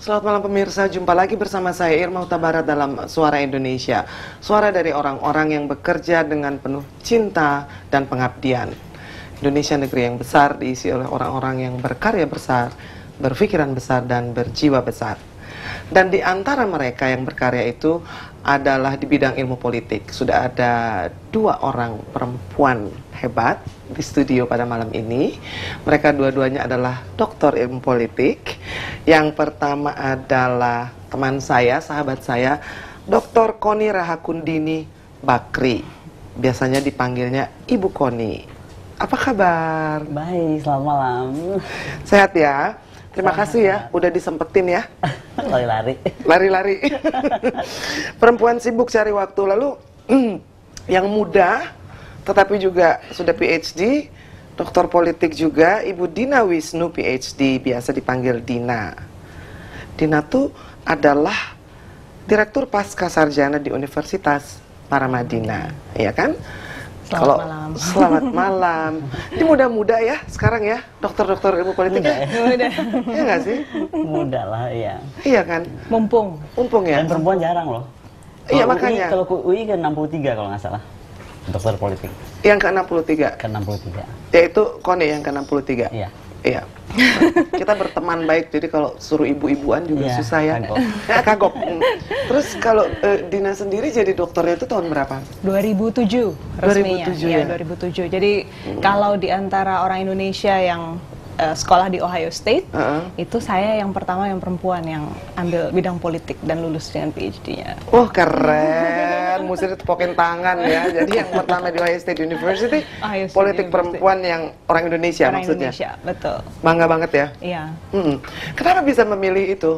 Selamat malam pemirsa, jumpa lagi bersama saya Irma Huta Barat dalam Suara Indonesia. Suara dari orang-orang yang bekerja dengan penuh cinta dan pengabdian. Indonesia negeri yang besar diisi oleh orang-orang yang berkarya besar, berpikiran besar dan berjiwa besar. Dan di antara mereka yang berkarya itu adalah di bidang ilmu politik. Sudah ada 2 orang perempuan hebat di studio pada malam ini. Mereka dua-duanya adalah doktor ilmu politik. Yang pertama adalah teman saya, sahabat saya, Dr. Koni Rahakundini Bakri. Biasanya dipanggilnya Ibu Koni. Apa kabar? Baik, selamat malam. Sehat ya? Terima kasih ya, udah disempetin ya. Lari-lari. Lari-lari. Perempuan sibuk cari waktu. Lalu yang muda, tetapi juga sudah PhD, doktor politik juga, Ibu Dina Wisnu PhD, biasa dipanggil Dina. Dina tuh adalah Direktur Pasca Sarjana di Universitas Paramadina, ya kan? Selamat malam. Selamat malam. Ini muda-muda ya sekarang ya, dokter-dokter ilmu politik ya? Muda. Iya nggak sih? Muda lah, iya. Iya kan? Mumpung. Mumpung ya? Dan perempuan jarang loh. Iya Kalau makanya. Kalau UI ke 63 kalau nggak salah. Dokter politik. Yang ke-63? Ke-63. Yaitu Koni yang ke-63? Iya. Iya. Kita berteman baik, jadi kalau suruh ibu-ibuan juga Iya, susah ya. kagok. Kagok. Terus kalau Dina sendiri jadi dokternya itu tahun berapa? 2007 resminya. 2007 ya, ya? 2007. Jadi kalau di antara orang Indonesia yang sekolah di Ohio State, itu saya yang pertama yang perempuan yang ambil bidang politik dan lulus dengan PhD-nya. Wah keren, mesti ditepokin tangan ya. Jadi yang pertama di Ohio State University, Ohio State politik University. perempuan yang orang Indonesia Orang maksudnya. Indonesia, betul. Bangga banget ya. Iya. Kenapa bisa memilih itu?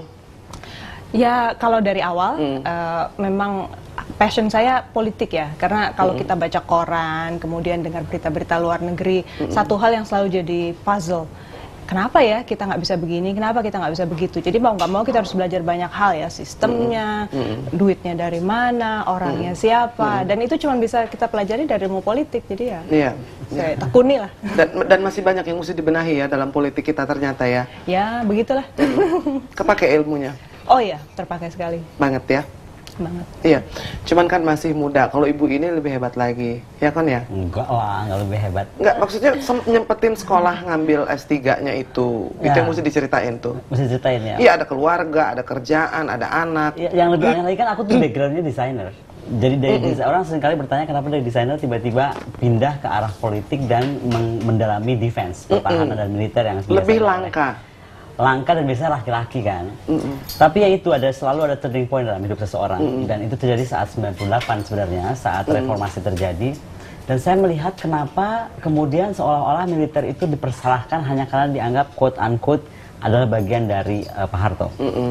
Ya kalau dari awal memang passion saya politik ya, karena kalau kita baca koran, kemudian dengar berita-berita luar negeri, satu hal yang selalu jadi puzzle. Kenapa ya kita nggak bisa begini, kenapa kita nggak bisa begitu? Jadi mau nggak mau kita harus belajar banyak hal ya, sistemnya, duitnya dari mana, orangnya siapa, dan itu cuma bisa kita pelajari dari ilmu politik. Jadi ya, saya tekuni lah. Dan masih banyak yang mesti dibenahi ya dalam politik kita ternyata ya. Ya begitulah. Kepake ilmunya. Oh iya, terpakai sekali. Banget ya. Banget. Iya, cuman kan masih muda. Kalau ibu ini lebih hebat lagi, ya kan ya? Enggak lah, enggak lebih hebat. Enggak, maksudnya nyempetin sekolah ngambil S3-nya itu. Itu Ya. yang mesti diceritain tuh. Mesti ceritain ya. Iya, ada keluarga, ada kerjaan, ada anak. Ya, yang lebih aneh lagi kan aku tuh backgroundnya desainer. Jadi dari orang seringkali bertanya kenapa dari desainer tiba-tiba pindah ke arah politik dan mendalami defense, pertahanan dan militer yang biasa Lebih oleh- langka dan biasanya laki-laki kan. Tapi ya itu selalu ada turning point dalam hidup seseorang dan itu terjadi saat 98 sebenarnya, saat reformasi terjadi. Dan saya melihat kenapa kemudian seolah-olah militer itu dipersalahkan hanya karena dianggap quote unquote adalah bagian dari Pak Harto.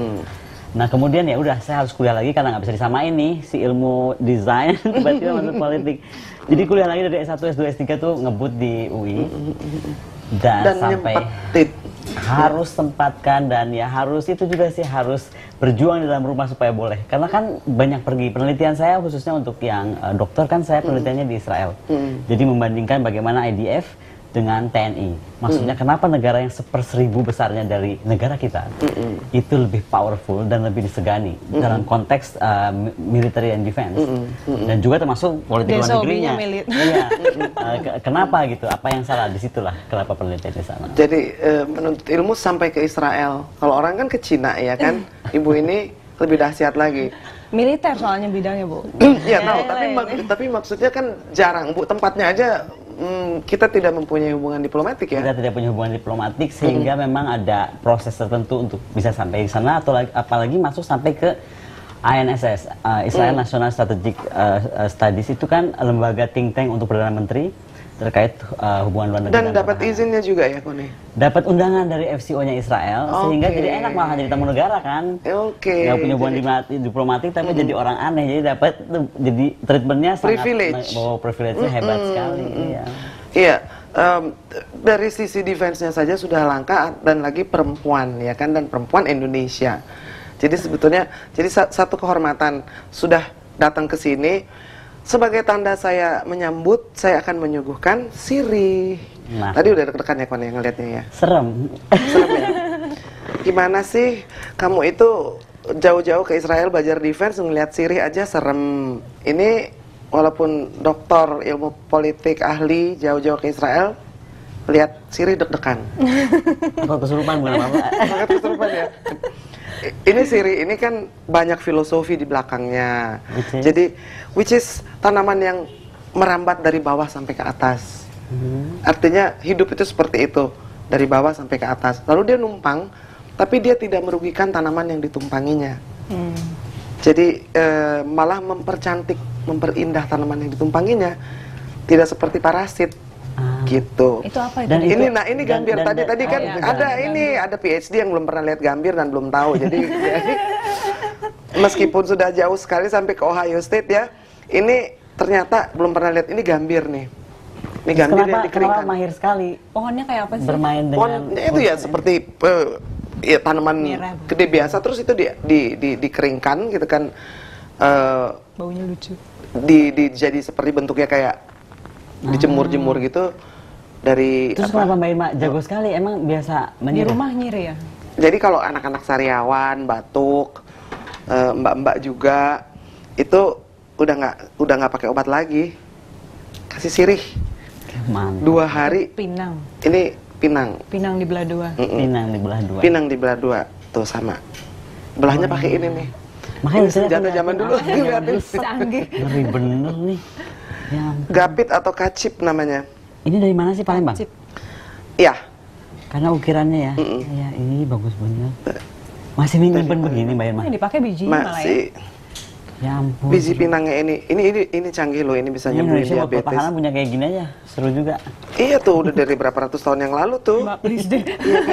Nah kemudian ya udah saya harus kuliah lagi karena nggak bisa disamain nih si ilmu desain tiba-tiba masuk politik. Jadi kuliah lagi dari S1, S2, S3 tuh ngebut di UI dan sampai nyempetin. harus sempatkan dan ya harus itu juga sih harus berjuang di dalam rumah supaya boleh karena kan banyak pergi. Penelitian saya khususnya untuk yang dokter kan saya penelitiannya di Israel. Jadi membandingkan bagaimana IDF dengan TNI. Maksudnya kenapa negara yang 1/1000 besarnya dari negara kita itu lebih powerful dan lebih disegani dalam konteks military and defense dan juga termasuk politik luar negerinya. Iya. Kenapa gitu? Apa yang salah di situlah kenapa penelitian di sana? Jadi menuntut ilmu sampai ke Israel. Kalau orang kan ke Cina ya kan. Ibu ini lebih dahsyat lagi. Militer soalnya bidangnya, Bu. Iya tahu, tapi maksudnya kan jarang, Bu. Tempatnya aja kita tidak mempunyai hubungan diplomatik ya. Kita tidak punya hubungan diplomatik sehingga memang ada proses tertentu untuk bisa sampai di sana atau apalagi masuk sampai ke INSS, Israel National Strategic Studies itu kan lembaga think tank untuk Perdana Menteri terkait hubungan luar negeri. Dan dapat izinnya juga ya, Koni? Dapat undangan dari FCO-nya Israel, sehingga jadi enak malah jadi tamu negara kan. Nggak punya hubungan diplomatik, tapi jadi orang aneh, jadi dapat jadi treatmentnya sangat privilege-nya hebat sekali. Iya, dari sisi defense-nya saja sudah langka dan lagi perempuan ya kan, dan perempuan Indonesia. Jadi sebetulnya jadi satu kehormatan sudah datang ke sini. Sebagai tanda saya menyambut, saya akan menyuguhkan sirih. Tadi udah deg-degan ya Kon ya ngelihatnya ya. Serem. Serem ya. Gimana sih kamu itu jauh-jauh ke Israel belajar defense, ngeliat Sirih aja serem. Ini walaupun dokter ilmu politik ahli jauh-jauh ke Israel, lihat Sirih deg-degan. Kalau kesurupan bukan apa-apa. Sangat kesurupan ya. Ini Sirih ini kan banyak filosofi di belakangnya. Jadi which is tanaman yang merambat dari bawah sampai ke atas. Artinya hidup itu seperti itu, dari bawah sampai ke atas. Lalu dia numpang, tapi dia tidak merugikan tanaman yang ditumpanginya. Jadi malah mempercantik, memperindah tanaman yang ditumpanginya. Tidak seperti parasit. Gitu. Itu apa itu? Dan Ini ini gambir. Tadi kan ya, ada PhD yang belum pernah lihat gambir dan belum tahu. Jadi meskipun sudah jauh sekali sampai ke Ohio State ya, ini ternyata belum pernah lihat ini gambir nih. Ini gambir yang dikeringkan. Kenapa mahir sekali Pohonnya kayak apa sih? bermain dengan Pohonnya itu ya seperti ya, tanaman Mirab. gede biasa, terus itu dikeringkan gitu kan, Baunya lucu. jadi seperti bentuknya kayak dijemur-jemur gitu dari Terus kenapa Mbak Irma jago sekali? Emang biasa Di menyerah? rumah nyiri ya? Jadi kalau anak-anak sariawan batuk, mbak-mbak juga itu udah nggak pakai obat lagi, kasih sirih Mantap. 2 hari. Pinang. Ini pinang. Pinang dibelah dua. Pinang dibelah dua. Pinang dibelah 2 tuh sama. Belahnya pakai ini nih. Makanya Ini saya senjata punya- zaman dulu. Lihatin. Canggih. Ngeri bener nih. Ya ampun. Gapit atau kacip namanya. Ini dari mana sih Palembang? Cip. Iya. Karena ukirannya ya. Ya ini bagus bener. Masih nyimpen begini Mbak Irma? Yang dipakai biji malah ya. Masih Ya ampun. biji pinangnya ini canggih loh, ini bisa Ini nyembuhin Indonesia buat diabetes. pertahanan punya kayak gini aja. Seru juga. Iya tuh udah dari berapa ratus tahun yang lalu tuh. Mbak, please deh.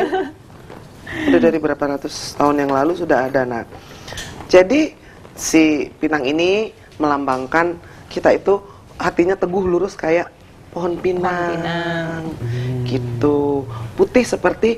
Udah dari berapa ratus tahun yang lalu sudah ada. Nah, jadi si pinang ini melambangkan kita itu hatinya teguh lurus kayak pohon pinang, gitu. Putih seperti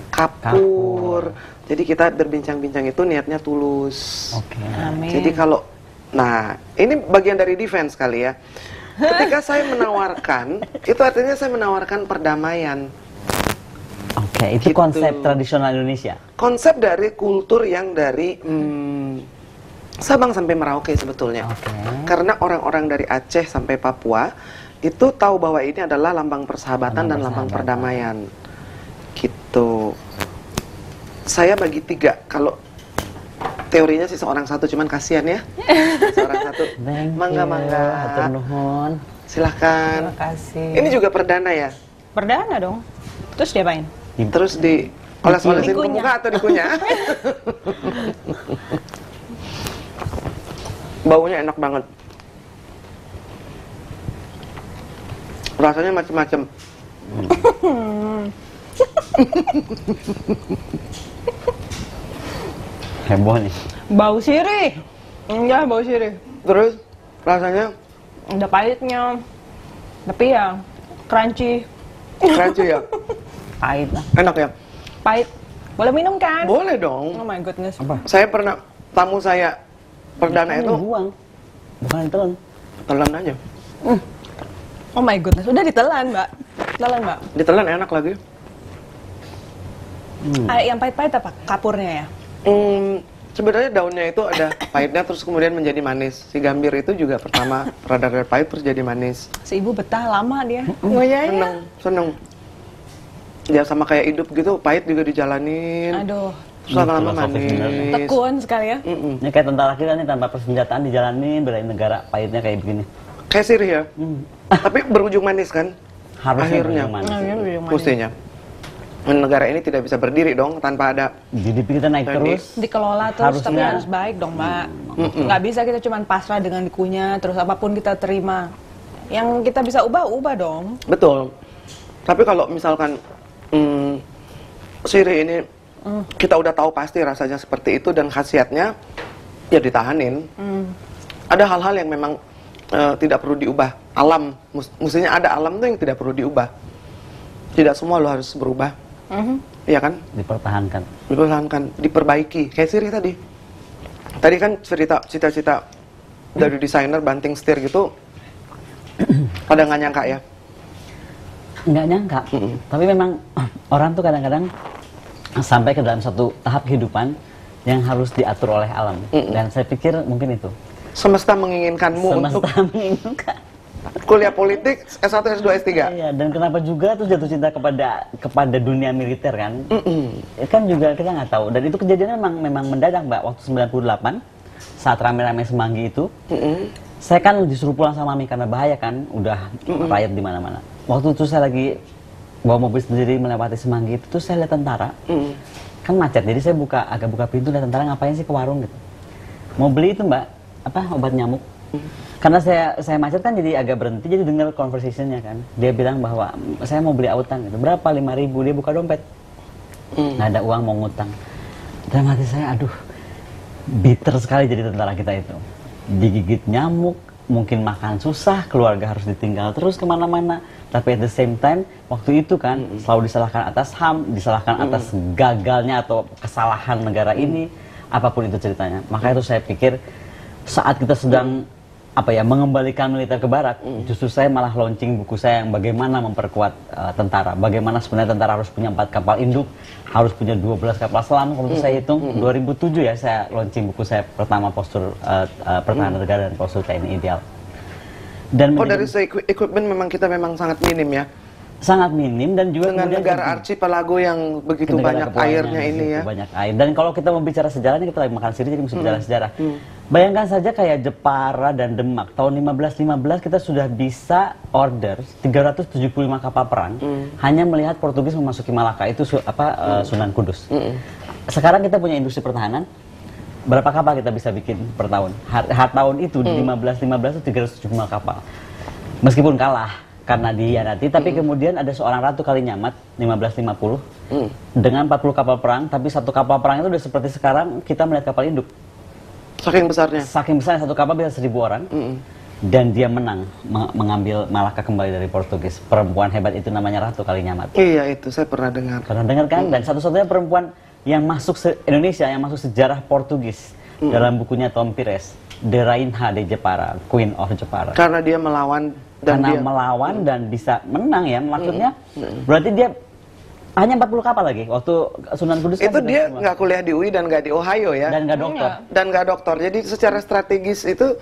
kapur. Jadi kita berbincang-bincang itu niatnya tulus. Oke. Amin. Jadi kalau, nah ini bagian dari defense kali ya. Ketika saya menawarkan, itu artinya saya menawarkan perdamaian. Oke, itu Gitu. konsep tradisional Indonesia. Konsep dari kultur yang dari Sabang sampai Merauke sebetulnya. Oke. Karena orang-orang dari Aceh sampai Papua itu tahu bahwa ini adalah lambang persahabatan dan lambang perdamaian. Gitu. Saya bagi 3. Kalau teorinya sih seorang satu, cuman kasihan ya. Seorang satu. Thank Mangga, you. mangga. Hatur nuhun. Silahkan. Terima kasih. Ini juga perdana ya. Perdana dong. Terus diapain? Terus dioles-olesin ke Dikunyah. muka atau dikunyah? Baunya enak banget. Rasanya macam-macam. Heboh nih. Bau sirih. Enggak, bau sirih. Terus rasanya Ada pahitnya. Tapi ya crunchy. crunchy ya. Pahit lah. Enak ya. Pahit. Boleh minum kan? Boleh dong. Oh my goodness. Saya pernah, tamu saya perdana itu buang. Bukan ditelan. telan aja. Oh my goodness. Udah ditelan, Mbak. Ditelan, Mbak. Ditelan enak lagi. Yang pahit-pahit apa? Kapurnya ya? Sebenarnya daunnya itu ada pahitnya terus kemudian menjadi manis. Si gambir itu juga pertama rada-rada pahit terus jadi manis. Si ibu betah lama dia. Ngoyanya. Seneng. Ya sama kayak hidup gitu, pahit juga dijalanin. Aduh. Terus lama-lama Filosofis bener. manis. Tekun sekali ya. Ini kayak tentara kita nih tanpa persenjataan dijalanin belain negara pahitnya kayak begini. Kayak sirih ya. Tapi berujung manis kan? Harusnya Akhirnya. berujung manis. Akhirnya berujung manis. Mestinya. Negara ini tidak bisa berdiri dong tanpa ada. GDP kita naik Jadi, terus. Dikelola terus, tapi Harusnya. harus baik dong, Mbak. Nggak bisa kita cuma pasrah dengan dikunyah, terus apapun kita terima. Yang kita bisa ubah dong. Betul. Tapi kalau misalkan sirih ini kita udah tahu pasti rasanya seperti itu dan khasiatnya, ya ditahanin. Ada hal-hal yang memang tidak perlu diubah. Alam, mestinya ada alam tuh yang tidak perlu diubah. Tidak semua lo harus berubah. Iya kan? Dipertahankan. Dipertahankan, diperbaiki. Kayak sirih tadi. Tadi kan cerita cita-cita dari desainer banting setir gitu. Pada nggak nyangka ya. Nggak nyangka. Tapi memang orang tuh kadang-kadang sampai ke dalam satu tahap kehidupan yang harus diatur oleh alam. Dan saya pikir mungkin itu. Semesta menginginkanmu untuk Semesta menginginkan. kuliah politik S1, S2, S3. Iya, dan kenapa juga tuh jatuh cinta kepada dunia militer kan? Kan juga kita nggak tahu. Dan itu kejadiannya memang mendadak, Mbak. Waktu 98 saat rame-rame Semanggi itu, saya kan disuruh pulang sama Mami karena bahaya kan, udah riot di mana-mana. Waktu itu saya lagi bawa mobil sendiri melewati Semanggi itu, tuh saya lihat tentara, kan macet. Jadi saya agak buka pintu, lihat tentara ngapain sih ke warung gitu. Mau beli itu Mbak, obat nyamuk. Karena saya macet kan jadi agak berhenti, jadi dengar conversationnya kan. Dia bilang bahwa saya mau beli autan gitu. Berapa? 5.000. Dia buka dompet. Nggak ada uang, mau ngutang. Dalam hati saya, aduh, bitter sekali jadi tentara kita itu. Digigit nyamuk, mungkin makan susah, keluarga harus ditinggal terus kemana-mana. Tapi at the same time, waktu itu kan selalu disalahkan atas HAM, disalahkan atas gagalnya atau kesalahan negara ini, apapun itu ceritanya. Maka itu saya pikir saat kita sedang mengembalikan militer ke barat, justru saya malah launching buku saya yang bagaimana memperkuat tentara, bagaimana sebenarnya tentara harus punya 4 kapal induk, harus punya 12 kapal selam. Kalau saya hitung 2007 ya saya launching buku saya pertama, postur pertahanan negara dan postur TNI ideal. Dan dari segi equipment memang kita sangat minim ya. Sangat minim, dan juga dengan negara archipelago yang begitu banyak airnya ini ya. Banyak air. Dan kalau kita mau bicara sejarah, ini kita lagi makan sendiri jadi mesti bicara sejarah. Bayangkan saja kayak Jepara dan Demak tahun 1515 kita sudah bisa order 375 kapal perang hanya melihat Portugis memasuki Malaka, itu Sunan Kudus. Sekarang kita punya industri pertahanan, berapa kapal kita bisa bikin per tahun? Tahun itu di 1515 itu 375 kapal. Meskipun kalah karena dihianati, tapi kemudian ada seorang Ratu Kalinyamat 1550 dengan 40 kapal perang, tapi satu kapal perang itu udah seperti sekarang kita melihat kapal induk. Saking besarnya. Saking besarnya, satu kapal bisa 1.000 orang. Dan dia menang mengambil Malaka kembali dari Portugis. Perempuan hebat itu namanya Ratu Kalinyamat. Iya, itu saya pernah dengar. Pernah dengar kan? Dan satu-satunya perempuan yang masuk Indonesia, yang masuk sejarah Portugis dalam bukunya Tom Pires, The Rainha de Jepara, Queen of Jepara. Karena dia melawan dan bisa menang ya, maksudnya berarti dia hanya 40 kapal lagi waktu Sunan Kudus. Itu kan dia nggak kuliah di UI dan nggak di Ohio ya, dan nggak dokter. Dan nggak dokter, jadi secara strategis itu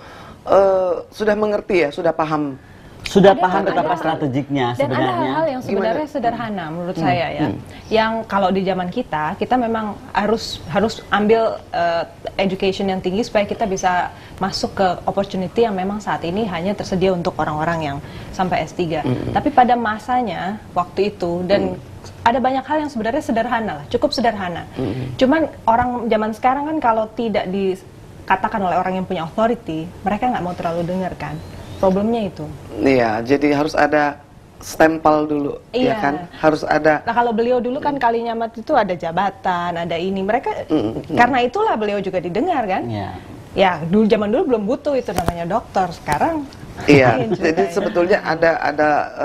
sudah mengerti ya, sudah paham. Sudah paham betapa strategiknya dan sebenarnya. Dan ada hal yang sebenarnya sederhana menurut saya ya. Yang kalau di zaman kita memang harus ambil education yang tinggi supaya kita bisa masuk ke opportunity yang memang saat ini hanya tersedia untuk orang-orang yang sampai S3. Tapi pada masanya waktu itu, dan ada banyak hal yang sebenarnya sederhana lah, cukup sederhana. Cuman orang zaman sekarang kan kalau tidak dikatakan oleh orang yang punya authority, mereka nggak mau terlalu dengar kan. Problemnya itu. Iya, jadi harus ada stempel dulu, ya kan? Harus ada. Nah, kalau beliau dulu kan Kalinyamat itu ada jabatan, ada ini. Mereka karena itulah beliau juga didengar kan? Ya, zaman dulu belum butuh itu namanya dokter. Sekarang iya, jadi sebetulnya ada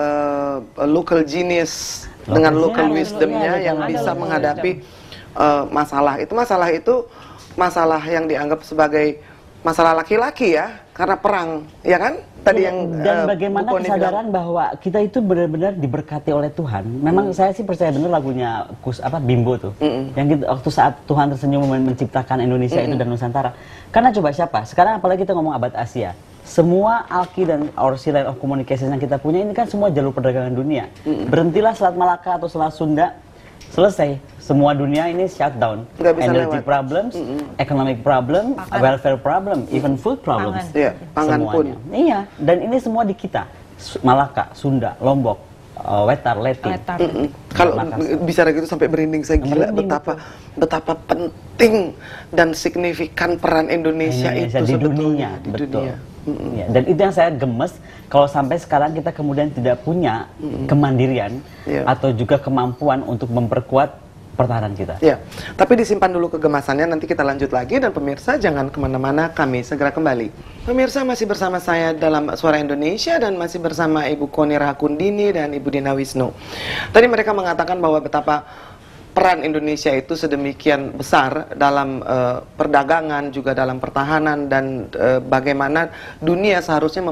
local genius dengan local wisdomnya yang bisa menghadapi masalah itu masalah yang dianggap sebagai masalah laki-laki ya, karena perang, ya kan? Tadi yang dan bagaimana kesadaran bahwa kita itu benar-benar diberkati oleh Tuhan. Memang saya sih percaya benar lagunya Bimbo tuh, yang waktu saat Tuhan tersenyum menciptakan Indonesia itu dan Nusantara. Karena coba siapa? Sekarang apalagi kita ngomong abad Asia, semua alki dan Sea Line of Communication yang kita punya ini kan semua jalur perdagangan dunia. Berhentilah Selat Malaka atau Selat Sunda, selesai. Semua dunia ini shutdown. Energy problems, economic problem, welfare problem, even food problems. Pangan pun. Iya, dan ini semua di kita. Malaka, Sunda, Lombok, Wetar, Leti. Kalau bicara gitu sampai merinding saya, gila betapa penting dan signifikan peran Indonesia itu di dunia. Betul. Ya, dan itu yang saya gemes kalau sampai sekarang kita kemudian tidak punya kemandirian atau juga kemampuan untuk memperkuat pertahanan kita. Ya, tapi disimpan dulu kegemasannya, nanti kita lanjut lagi, dan pemirsa jangan kemana-mana, kami segera kembali. Pemirsa masih bersama saya dalam Suara Indonesia dan masih bersama Ibu Koni Rahakundini dan Ibu Dina Wisnu. Tadi mereka mengatakan bahwa betapa peran Indonesia itu sedemikian besar dalam perdagangan, juga dalam pertahanan, dan bagaimana dunia seharusnya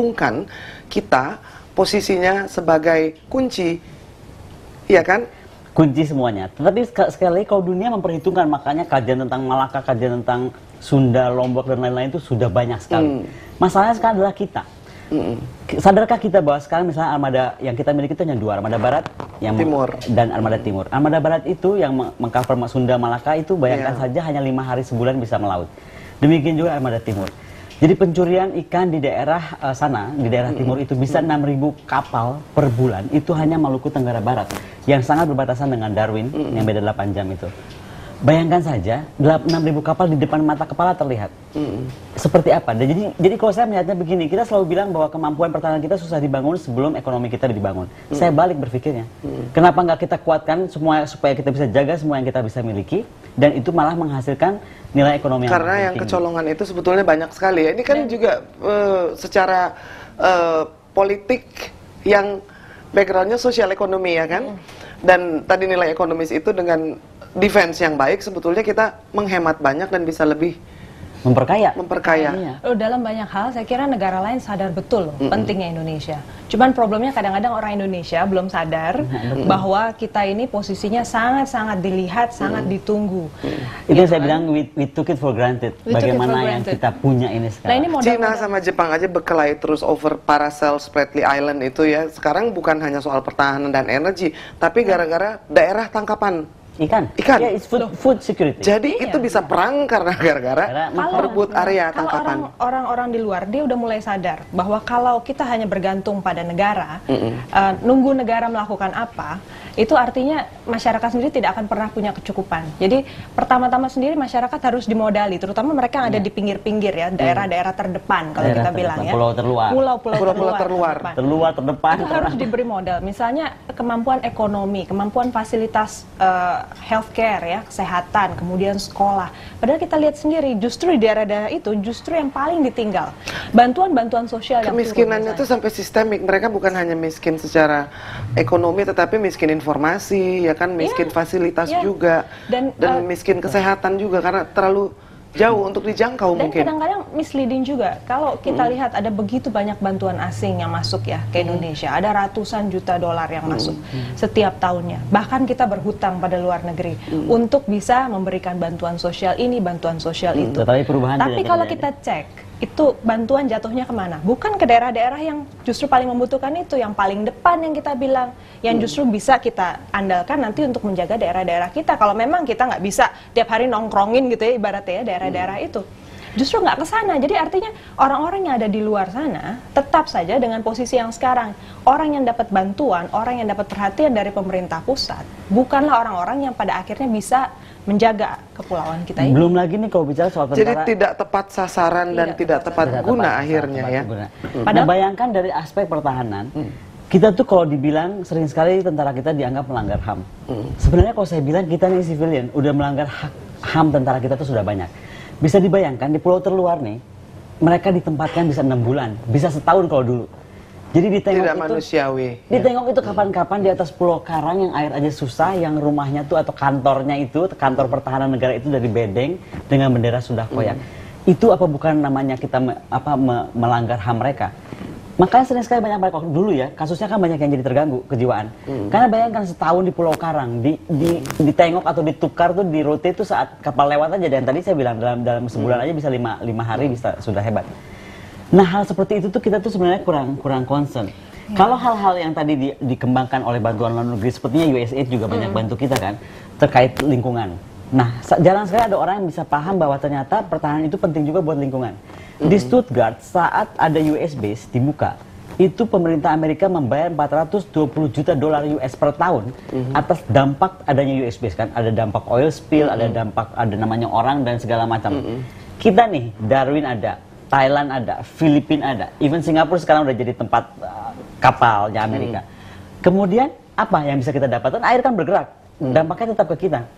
memperhitungkan kita posisinya sebagai kunci, ya kan? kunci semuanya. Tetapi sekali lagi kalau dunia memperhitungkan, makanya kajian tentang Malaka, kajian tentang Sunda, Lombok dan lain-lain itu sudah banyak sekali. Masalahnya sekarang adalah kita. Sadarkah kita bahwa sekarang misalnya armada yang kita miliki itu hanya 2, armada barat yang Timur dan armada timur. Armada barat itu yang mengcover Sunda, Malaka itu bayangkan saja hanya 5 hari sebulan bisa melaut. Demikian juga armada timur. Jadi pencurian ikan di daerah sana, di daerah timur itu bisa 6.000 kapal per bulan. Itu hanya Maluku Tenggara Barat yang sangat berbatasan dengan Darwin yang beda 8 jam itu. Bayangkan saja 6.000 kapal di depan mata kepala terlihat. Seperti apa? Dan jadi kalau saya melihatnya begini, kita selalu bilang bahwa kemampuan pertahanan kita susah dibangun sebelum ekonomi kita dibangun. Saya balik berpikirnya. Kenapa nggak kita kuatkan semua supaya kita bisa jaga semua yang kita bisa miliki, dan itu malah menghasilkan nilai ekonomi yang karena yang tinggi. kecolongan itu sebetulnya banyak sekali ya. Ini kan juga secara politik yang backgroundnya sosial ekonomi ya kan. Dan tadi nilai ekonomis itu dengan defense yang baik sebetulnya kita menghemat banyak dan bisa lebih memperkaya. Iya. Dalam banyak hal saya kira negara lain sadar betul loh pentingnya Indonesia. Cuman problemnya kadang-kadang orang Indonesia belum sadar bahwa kita ini posisinya sangat-sangat dilihat, sangat ditunggu. Itu yang saya bilang we took it for granted. Bagaimana yang kita punya ini sekarang. Nah, ini Cina sama Jepang aja berkelahi terus over Paracel Spratly Island itu ya. Sekarang bukan hanya soal pertahanan dan energi, tapi gara-gara daerah tangkapan Ikan. Ya, it's food security. Jadi itu bisa perang karena gara-gara merebut area tangkapan. Kalau orang-orang di luar dia udah mulai sadar bahwa kalau kita hanya bergantung pada negara, nunggu negara melakukan apa, itu artinya masyarakat sendiri tidak akan pernah punya kecukupan. Jadi pertama-tama sendiri masyarakat harus dimodali, terutama mereka yang ada di pinggir-pinggir ya, daerah-daerah terdepan kalau kita bilang ya. Pulau terluar. Pulau-pulau terdepan. Itu harus diberi modal. Misalnya kemampuan ekonomi, kemampuan fasilitas healthcare ya, kesehatan, kemudian sekolah. Padahal kita lihat sendiri justru di daerah-daerah itu justru yang paling ditinggal. Bantuan-bantuan sosial yang kemiskinannya itu sampai sistemik. Mereka bukan hanya miskin secara ekonomi tetapi miskin informasi ya kan, miskin fasilitas juga dan miskin kesehatan juga karena terlalu jauh untuk dijangkau mungkin. Dan kadang-kadang misleading juga. Kalau kita lihat ada begitu banyak bantuan asing yang masuk ya ke Indonesia. Ada ratusan juta dolar yang masuk setiap tahunnya. Bahkan kita berhutang pada luar negeri untuk bisa memberikan bantuan sosial ini, bantuan sosial itu. Tapi kalau kita cek, itu bantuan jatuhnya kemana? Bukan ke daerah-daerah yang justru paling membutuhkan itu, yang paling depan yang kita bilang, yang justru bisa kita andalkan nanti untuk menjaga daerah-daerah kita. Kalau memang kita nggak bisa tiap hari nongkrongin gitu ya, ibaratnya ya daerah-daerah itu, justru nggak ke sana. Jadi artinya orang-orang yang ada di luar sana tetap saja dengan posisi yang sekarang. Orang yang dapat bantuan, orang yang dapat perhatian dari pemerintah pusat, bukanlah orang-orang yang pada akhirnya bisa menjaga kepulauan kita ini. Belum lagi nih kalau bicara soal tentara. Jadi tidak tepat sasaran dan tidak tepat guna akhirnya ya. Nah, bayangkan dari aspek pertahanan, kita tuh kalau dibilang sering sekali tentara kita dianggap melanggar HAM. Sebenarnya kalau saya bilang kita nih civilian udah melanggar HAM tentara kita tuh sudah banyak. Bisa dibayangkan di pulau terluar nih, mereka ditempatkan bisa 6 bulan, bisa setahun kalau dulu. Jadi ditengok tidak itu manusiawi. Ditengok itu kapan-kapan di atas Pulau Karang yang air aja susah, yang rumahnya tuh atau kantornya itu, kantor pertahanan negara itu dari bedeng dengan bendera sudah koyak. Itu apa bukan namanya kita melanggar HAM mereka? Makanya sering sekali banyak mereka dulu ya, kasusnya kan banyak yang jadi terganggu kejiwaan. Karena bayangkan setahun di Pulau Karang, ditengok atau ditukar tuh di rute itu saat kapal lewat aja. Dan tadi saya bilang dalam sebulan aja bisa 5 hari bisa sudah hebat. Nah hal seperti itu tuh kita tuh sebenarnya kurang concern. Kalau hal-hal yang tadi dikembangkan oleh bantuan luar negeri, sepertinya USAID juga banyak bantu kita kan terkait lingkungan. Nah jarang sekali ada orang yang bisa paham bahwa ternyata pertahanan itu penting juga buat lingkungan. Di Stuttgart saat ada US base dibuka, itu pemerintah Amerika membayar 420 juta dolar US per tahun atas dampak adanya US base kan. Ada dampak oil spill, ada dampak ada namanya orang dan segala macam. Kita nih Darwin ada. Thailand ada, Filipina ada, even Singapura sekarang udah jadi tempat kapalnya Amerika. Kemudian apa yang bisa kita dapatkan? Air kan bergerak, dampaknya tetap ke kita.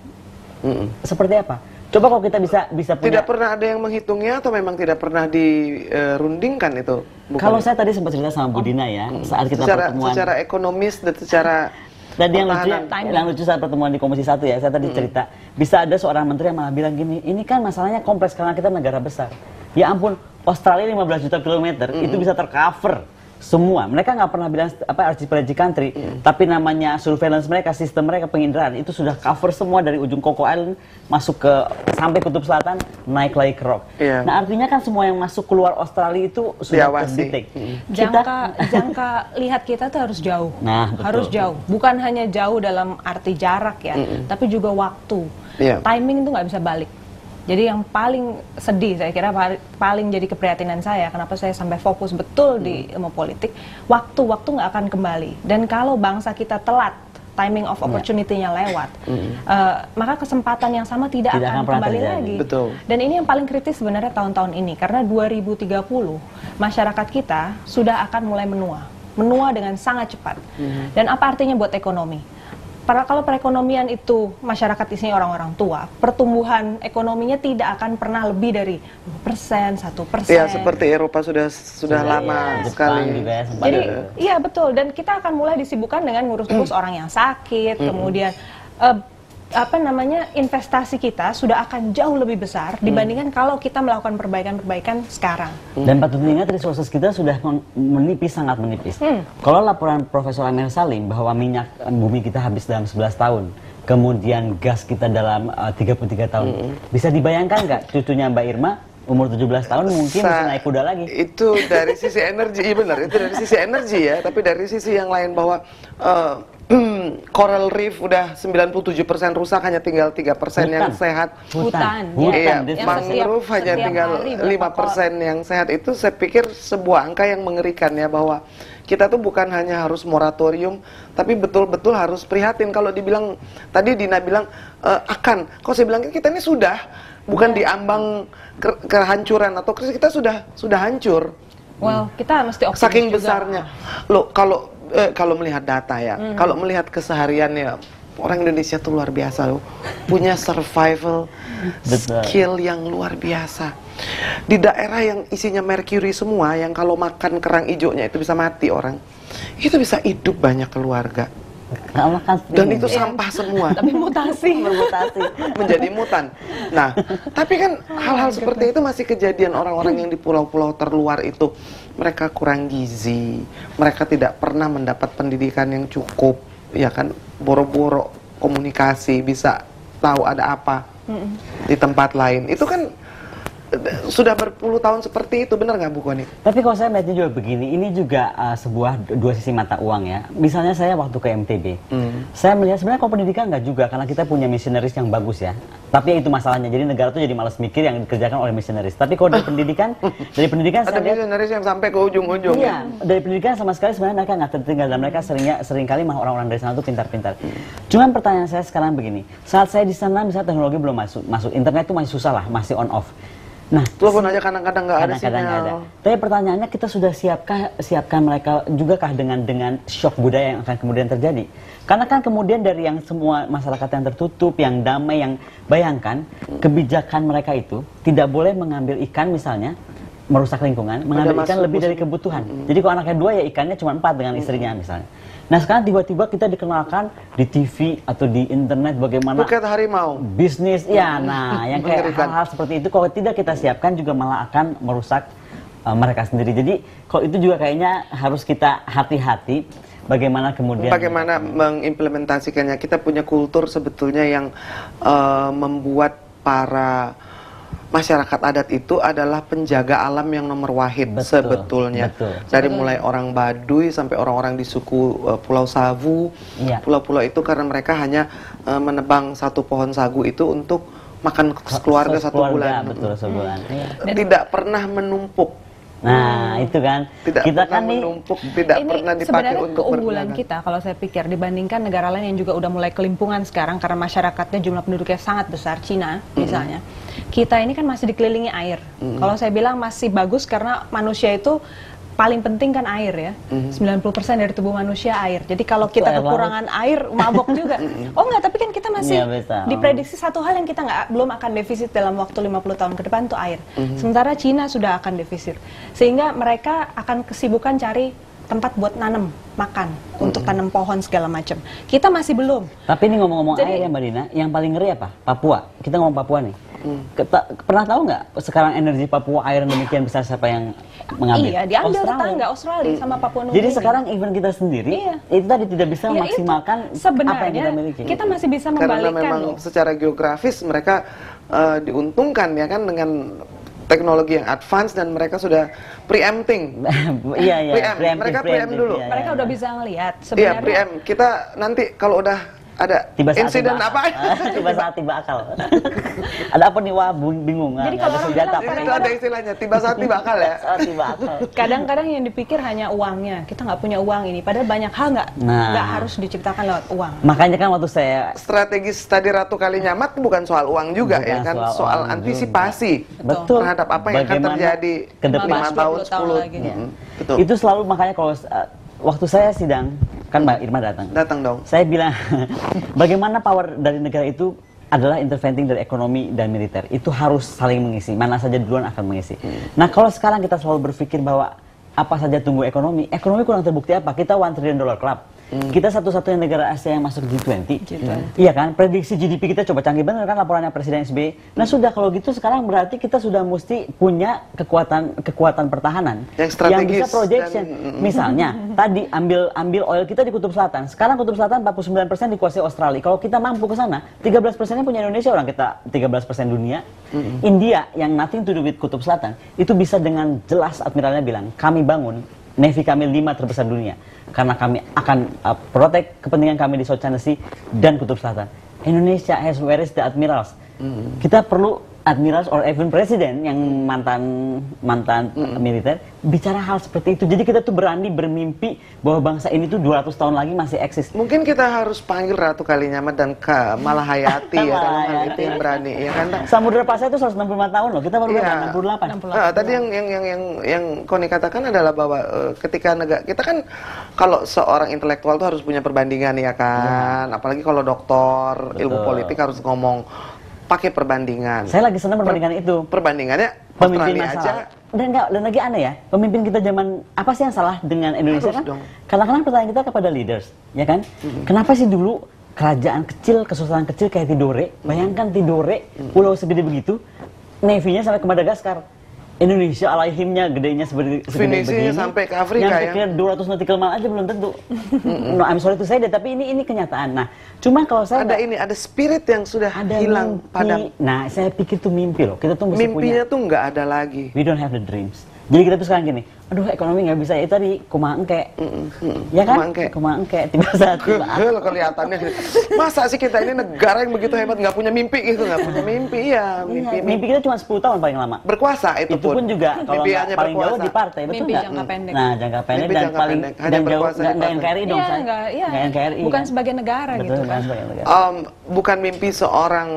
Seperti apa? Coba kalau kita bisa punya. Tidak pernah ada yang menghitungnya atau memang tidak pernah dirundingkan itu? Kalau saya tadi sempat cerita sama Bu Dina ya, saat kita pertemuan. Secara ekonomis dan secara dan yang lucu saat pertemuan di Komisi 1 ya, saya tadi cerita, bisa ada seorang menteri yang malah bilang gini, ini kan masalahnya kompleks karena kita negara besar. Ya ampun, Australia 15 juta kilometer itu bisa tercover semua. Mereka nggak pernah bilang apa archipelagic country, tapi namanya surveillance mereka, sistem mereka penginderaan itu sudah cover semua dari ujung Coco Island masuk ke sampai kutub selatan, naik lagi ke Rock. Nah artinya kan semua yang masuk keluar Australia itu sudah terdetek. Jangka lihat kita tuh harus jauh, nah, harus jauh. Bukan hanya jauh dalam arti jarak ya, tapi juga waktu. Timing itu nggak bisa balik. Jadi yang paling sedih, saya kira paling jadi keprihatinan saya, kenapa saya sampai fokus betul di ilmu politik, waktu nggak akan kembali. Dan kalau bangsa kita telat, timing of opportunity-nya lewat, maka kesempatan yang sama tidak akan kembali lagi. Betul. Dan ini yang paling kritis sebenarnya tahun-tahun ini, karena 2030 masyarakat kita sudah akan mulai menua dengan sangat cepat. Dan apa artinya buat ekonomi? Kalau perekonomian itu masyarakat isinya orang-orang tua, pertumbuhan ekonominya tidak akan pernah lebih dari 2%, 1%. Ya, seperti Eropa sudah lama sekali. Jadi, iya betul. Dan kita akan mulai disibukkan dengan ngurus-ngurus orang yang sakit, kemudian investasi kita sudah akan jauh lebih besar dibandingkan kalau kita melakukan perbaikan-perbaikan sekarang. Dan patut diingat resources kita sudah menipis, sangat menipis. Kalau laporan Profesor Amir Salim bahwa minyak bumi kita habis dalam 11 tahun, kemudian gas kita dalam 33 tahun, bisa dibayangkan nggak cucunya Mbak Irma umur 17 tahun mungkin bisa naik kuda lagi? Itu dari sisi energi, iya benar, itu dari sisi energi ya, tapi dari sisi yang lain bahwa coral reef udah 97% rusak, hanya tinggal 3% yang sehat. Hutan. Iya, mangrove hanya tinggal 5% yang sehat. Itu saya pikir sebuah angka yang mengerikan ya, bahwa kita tuh bukan hanya harus moratorium, tapi betul-betul harus prihatin. Kalau dibilang, tadi Dina bilang kalau saya bilang kita ini sudah, bukan diambang kehancuran, atau kita sudah hancur. Well, kita mesti optimis saking juga. Besarnya. Loh, kalau melihat data ya, kalau melihat kesehariannya, orang Indonesia tuh luar biasa loh, punya survival skill yang luar biasa. Di daerah yang isinya merkuri semua, yang kalau makan kerang hijaunya itu bisa mati orang, itu bisa hidup banyak keluarga. Dan itu sampah semua. Tapi mutasi menjadi mutan. Nah, tapi kan hal-hal seperti itu masih kejadian orang-orang yang di pulau-pulau terluar itu. Mereka kurang gizi, mereka tidak pernah mendapat pendidikan yang cukup, ya kan, boro-boro komunikasi, bisa tahu ada apa di tempat lain. Itu kan sudah berpuluh tahun seperti itu, benar nggak Bu Koni? Tapi kalau saya melihatnya juga begini, ini juga sebuah dua sisi mata uang ya. Misalnya saya waktu ke MTB, saya melihat sebenarnya kalau pendidikan nggak juga, karena kita punya missionaries yang bagus ya. Tapi ya itu masalahnya, jadi negara tuh jadi malas mikir yang dikerjakan oleh missionaries. Tapi kalau dari pendidikan ada missionaries yang sampai ke ujung-ujung. Iya, dari pendidikan sama sekali sebenarnya mereka nggak tertinggal, dan mereka seringkali malah orang-orang dari sana tuh pintar-pintar. Cuman pertanyaan saya sekarang begini, saat saya di sana misalnya teknologi belum masuk, internet tuh masih susah lah, masih on off. Nah, telepon aja kadang-kadang nggak ada sinyal. Tapi pertanyaannya, kita sudah siapkan mereka juga kah dengan shock budaya yang akan kemudian terjadi? Karena kan kemudian dari yang semua masyarakat yang tertutup, yang damai, yang bayangkan kebijakan mereka itu tidak boleh mengambil ikan misalnya, merusak lingkungan, mengambil ikan lebih dari kebutuhan. Jadi kalau anaknya 2 ya ikannya cuma 4 dengan istrinya misalnya. Nah sekarang tiba-tiba kita dikenalkan di TV atau di internet bagaimana buket harimau bisnis, ya nah yang kayak hal-hal seperti itu kalau tidak kita siapkan juga malah akan merusak mereka sendiri. Jadi kalau itu juga kayaknya harus kita hati-hati bagaimana kemudian mengimplementasikannya. Kita punya kultur sebetulnya yang membuat para masyarakat adat itu adalah penjaga alam yang nomor wahid sebetulnya. Dari mulai orang Baduy sampai orang-orang di suku Pulau Sawu, pulau-pulau itu karena mereka hanya menebang satu pohon sagu itu untuk makan keluarga satu bulan. Sebulan. Tidak pernah menumpuk. Nah, itu kan. Kita kan menumpuk, tidak pernah dipakai untuk keunggulan kita kalau saya pikir dibandingkan negara lain yang juga udah mulai kelimpungan sekarang karena masyarakatnya jumlah penduduknya sangat besar, Cina misalnya. Kita ini kan masih dikelilingi air. Kalau saya bilang masih bagus karena manusia itu paling penting kan air ya. 90% dari tubuh manusia air. Jadi kalau kita kekurangan air, mabok juga. Oh enggak, tapi kan kita masih diprediksi satu hal yang kita belum akan defisit dalam waktu 50 tahun ke depan tuh air. Sementara Cina sudah akan defisit. Sehingga mereka akan kesibukan cari tempat buat nanam makan, untuk tanam pohon segala macam. Kita masih belum. Tapi ini ngomong-ngomong Jadi- air ya Mbak Dina, yang paling ngeri apa? Papua. Kita ngomong Papua nih. Pernah tahu nggak sekarang energi Papua air yang demikian besar siapa yang mengambil? Iya, diambil Australia. tetangga Australia sama Papua Nugini. Jadi sekarang even kita sendiri Iya. itu tadi tidak bisa Ya, itu memaksimalkan apa yang sebenarnya kita miliki. kita masih bisa Karena membalikkan memang loh. secara geografis mereka diuntungkan ya kan dengan teknologi yang advance dan mereka sudah preempting. Iya, Preempt. Mereka preempt dulu. iya, Mereka iya. udah bisa ngelihat Iya, sebenarnya. preempt. Kita nanti kalau udah ada Tiba saat insiden tiba apa tiba saat tiba akal. Ada apa nih, wah bingung. Jadi nggak kalau ada orang senjata. bilang itu ada istilahnya tiba saat tiba akal ya. Saat tiba akal. Kadang-kadang yang dipikir hanya uangnya. Kita nggak punya uang ini. Padahal banyak hal nggak harus diciptakan lewat uang. Makanya kan waktu saya Strategis tadi Ratu Kali Nyamat bukan soal uang juga Bukan ya kan, soal soal uang antisipasi Betul. terhadap apa yang akan Bagaimana terjadi ke depan. 5 tahun, 10 tahun 10 lagi. Betul. Itu selalu makanya kalau waktu saya sidang kan Mbak Irma datang. Datang dong. Saya bilang bagaimana power dari negara itu adalah interventing dari ekonomi dan militer. Itu harus saling mengisi. Mana saja duluan akan mengisi. Nah, kalau sekarang kita selalu berpikir bahwa apa saja tunggu ekonomi kurang terbukti apa? Kita $1 trillion club. Kita satu-satunya negara Asia yang masuk G20. Iya kan? Prediksi GDP kita coba canggih bener kan laporannya Presiden SBY. Nah, sudah kalau gitu sekarang berarti kita sudah mesti punya kekuatan pertahanan Yang strategis bisa projection. Misalnya, tadi ambil oil kita di Kutub Selatan. Sekarang Kutub Selatan 49% dikuasai Australia. Kalau kita mampu ke sana, 13%-nya punya Indonesia, orang kita 13% dunia. India yang nothing to do with Kutub Selatan, itu bisa dengan jelas admiralnya bilang, kami bangun Navy kami 5 terbesar dunia. Karena kami akan protect kepentingan kami di South China Sea dan Kutub Selatan. Indonesia has where is the admirals? Kita perlu admirals or even presiden yang mantan militer bicara hal seperti itu. Jadi kita tuh berani bermimpi bahwa bangsa ini tuh 200 tahun lagi masih eksis. Mungkin kita harus panggil Ratu Kali Nyamat dan Malahayati ya dalam hal itu yang berani ya kan. Samudra Pasai itu 165 tahun loh. Kita baru Iya. berapa? 68. Tadi yang Koni katakan adalah bahwa ketika negara kita kan kalau seorang intelektual tuh harus punya perbandingan ya kan. Apalagi kalau doktor ilmu politik harus ngomong pakai perbandingan. Saya lagi senang perbandingan itu. Perbandingannya Pemimpin Australia aja. masalah. Dan lagi aneh ya, pemimpin kita zaman apa sih yang salah dengan Indonesia Harus kan? dong. Kadang-kadang pertanyaan kita kepada leaders, ya kan? Kenapa sih dulu kerajaan kecil, kesultanan kecil kayak Tidore, bayangkan Tidore, pulau segede begitu, navy-nya sampai ke Madagaskar. Indonesia alaihimnya gedenya segede Finishingnya begini. sampai ke Afrika nyampe ya. ke 200 nautical mile aja belum tentu. No, I'm sorry to say that, tapi ini kenyataan. Nah, cuma kalau saya Ada spirit yang sudah ada hilang mimpi. padam. Nah, saya pikir itu mimpi loh. Kita tuh mesti Mimpinya punya. tuh nggak ada lagi. We don't have the dreams. Jadi kita tuh sekarang gini, aduh ekonomi nggak bisa ya tadi kumaha engke, ya kan? Kumaha engke, tiba saat tiba. Lo kelihatannya. Masa sih kita ini negara yang begitu hebat nggak punya mimpi gitu, nggak punya mimpi ya. Mimpi kita cuma 10 tahun paling lama. Berkuasa itu Itu pun juga kalau Mimpi nggak hanya paling berkuasa. jauh di partai, betul Mimpi nggak? jangka pendek. Nah, jangka pendek Mimpi dan jangka paling pendek, hanya dan jauh berkuasa di nggak NKRI dong, Iya, saya. Nggak NKRI. bukan kan? sebagai negara Betul, gitu nggak kan. sebagai negara. Bukan mimpi seorang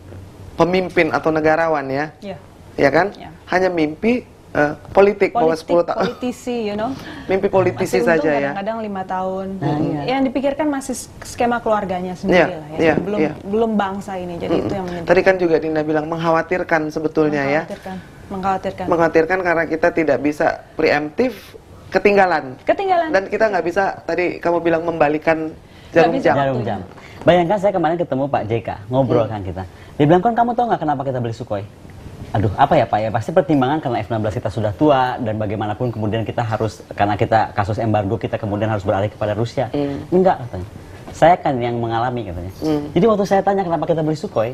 pemimpin atau negarawan ya, Iya. ya kan? Ya. Hanya mimpi politik bahwa 10 tahun. politisi, Mimpi politisi Masih untung saja ya. kadang-kadang 5 tahun. iya. Yang dipikirkan masih skema keluarganya sendiri lah ya. iya, belum iya. belum bangsa ini. Jadi itu yang menyedihkan. Tadi kan juga Dina bilang mengkhawatirkan sebetulnya ya. Mengkhawatirkan. Mengkhawatirkan karena kita tidak bisa preemptif, ketinggalan. Dan kita nggak bisa, tadi kamu bilang membalikan jarum Nggak bisa. jam. Jarum jam. Bayangkan saya kemarin ketemu Pak JK, ngobrol kan kita. Dia bilang, "Kon, kamu tahu nggak kenapa kita beli Sukhoi?" Aduh, apa ya Pak ya? Pasti pertimbangan karena F-16 kita sudah tua dan bagaimanapun kemudian kita harus, karena kita kasus embargo kita kemudian harus beralih kepada Rusia. Enggak katanya. Saya kan yang mengalami katanya. Jadi waktu saya tanya kenapa kita beli Sukhoi,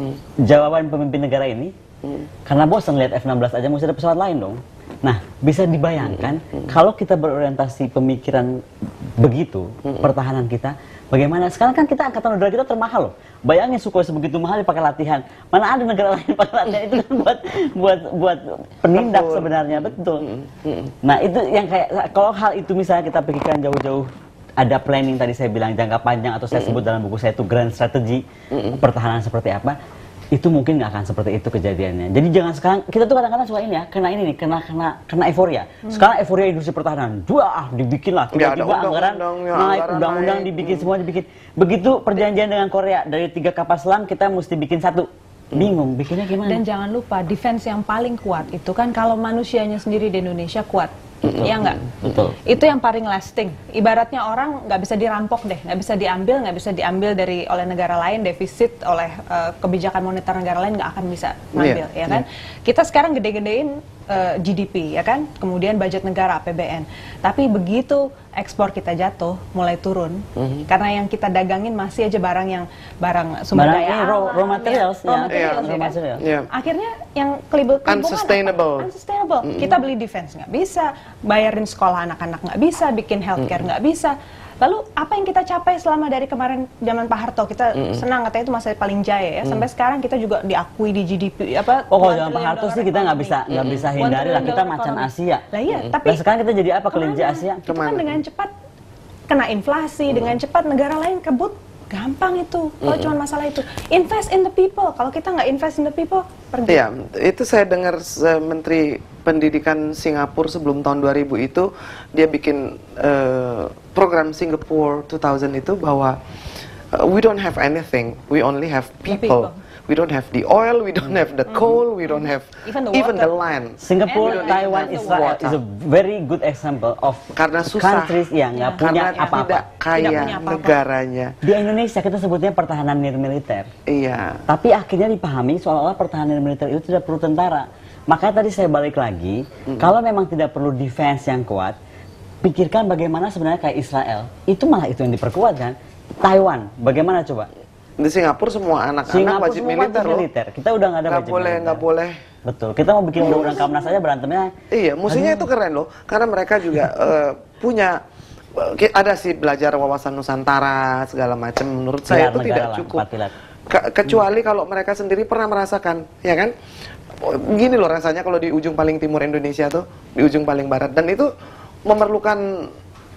jawaban pemimpin negara ini, karena bosan lihat F-16 aja mesti ada pesawat lain dong. Nah, bisa dibayangkan kalau kita berorientasi pemikiran begitu, pertahanan kita, bagaimana? Sekarang kan kita angkatan udara kita termahal loh. Bayangin Sukhoi sebegitu mahal dipakai latihan. Mana ada negara lain pakai latihan itu kan buat penindak sebenarnya, betul. Nah, itu yang kayak kalau hal itu misalnya kita pikirkan jauh-jauh, ada planning tadi saya bilang jangka panjang atau saya sebut dalam buku saya itu grand strategy pertahanan seperti apa. Itu mungkin nggak akan seperti itu kejadiannya. Jadi jangan sekarang, kita tuh kadang-kadang suka ini ya, kena ini nih, kena euforia. Sekarang euforia industri pertahanan, dibikin lah, tiba-tiba anggaran naik, undang-undang dibikin, semua dibikin. Begitu perjanjian dengan Korea, dari 3 kapal selam kita mesti bikin 1. Bingung, bikinnya gimana? Dan jangan lupa, defense yang paling kuat itu kan kalau manusianya sendiri di Indonesia kuat. Iya nggak? Betul. Itu yang paling lasting. Ibaratnya orang nggak bisa dirampok deh, nggak bisa diambil oleh negara lain, defisit oleh kebijakan moneter negara lain nggak akan bisa ngambil, ya kan? Kita sekarang gede-gedein GDP, ya kan? Kemudian budget negara APBN. Tapi begitu ekspor kita jatuh, mulai turun, karena yang kita dagangin masih aja barang sumber daya alam, raw materials, raw materials, ya kan? Akhirnya yang kelibungan unsustainable. Kita beli defense nggak bisa, bayarin sekolah anak-anak nggak bisa, bikin healthcare nggak bisa. Lalu apa yang kita capai selama dari kemarin zaman Pak Harto? Kita senang katanya itu masa paling jaya ya. Sampai sekarang kita juga diakui di GDP apa. Kalau zaman Pak Harto sih kita nggak bisa hindari lah, kita macan Asia. Lah iya, tapi sekarang kita jadi apa, kelinci Asia? Itu kan dengan cepat kena inflasi, dengan cepat negara lain kebut. Gampang itu, kalau cuma masalah itu. Invest in the people, kalau kita nggak invest in the people, pergi. Iya, itu saya dengar Menteri Pendidikan Singapura sebelum tahun 2000 itu, dia bikin program Singapore 2000 itu bahwa we don't have anything, we only have people. We don't have the oil, we don't have the coal, we don't have even the land. Singapore, Taiwan, Israel is a very good example of karena susah, countries yang nggak punya apa-apa, tidak kaya negaranya. Di Indonesia kita sebutnya pertahanan nirmiliter. Iya. Tapi akhirnya dipahami seolah-olah pertahanan nirmiliter itu tidak perlu tentara. Makanya tadi saya balik lagi, kalau memang tidak perlu defense yang kuat, pikirkan bagaimana sebenarnya kayak Israel. Itu malah itu yang diperkuat kan. Taiwan, bagaimana coba? Di Singapura semua anak-anak wajib militer loh. Kita udah nggak ada wajib militer. Nggak boleh. Betul. Kita mau bikin undang-undang Kamnas aja berantemnya. Iya, musuhnya itu keren loh. Karena mereka juga punya ada sih belajar wawasan Nusantara segala macam. Menurut saya itu tidak cukup. Kecuali kalau mereka sendiri pernah merasakan, ya kan? Gini loh rasanya kalau di ujung paling timur Indonesia tuh, di ujung paling barat, dan itu memerlukan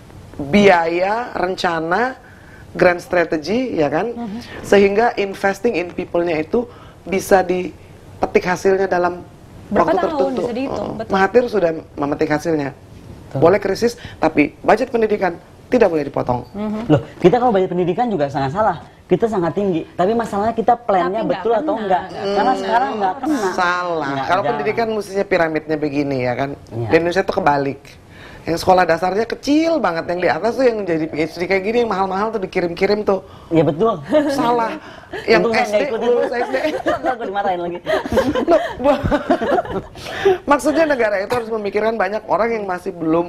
biaya, rencana, grand strategy, ya kan, sehingga investing in people-nya itu bisa dipetik hasilnya dalam waktu tertentu. Mahathir sudah memetik hasilnya. Boleh krisis, tapi budget pendidikan tidak boleh dipotong. Loh, kita kalau budget pendidikan juga sangat salah. Kita sangat tinggi, tapi masalahnya kita plannya betul atau enggak? Karena sekarang nggak kena. Salah. Kalau pendidikan mestinya piramidnya begini, ya kan? Di Indonesia itu kebalik. Yang sekolah dasarnya kecil banget, yang di atas tuh yang jadi PhD kayak gini, yang mahal-mahal tuh dikirim-kirim tuh. Iya betul. Salah. Yang SD, lulus SD. Aku dimarahin lagi. Maksudnya negara itu harus memikirkan banyak orang yang masih belum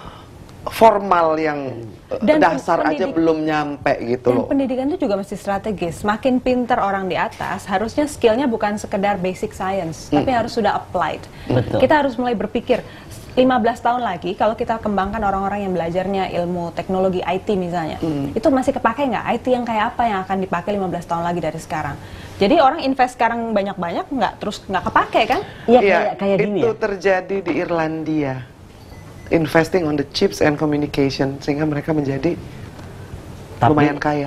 formal, yang dasar aja belum nyampe gitu loh. Dan pendidikan itu juga mesti strategis. Makin pinter orang di atas, harusnya skillnya bukan sekedar basic science, tapi harus sudah applied. Betul. Kita harus mulai berpikir, 15 tahun lagi kalau kita kembangkan orang-orang yang belajarnya ilmu teknologi IT misalnya, itu masih kepake nggak? IT yang kayak apa yang akan dipakai 15 tahun lagi dari sekarang? Jadi orang invest sekarang banyak-banyak, nggak kepake kan? Iya, kayak gini itu ya? terjadi di Irlandia. Investing on the chips and communication, sehingga mereka menjadi lumayan kaya.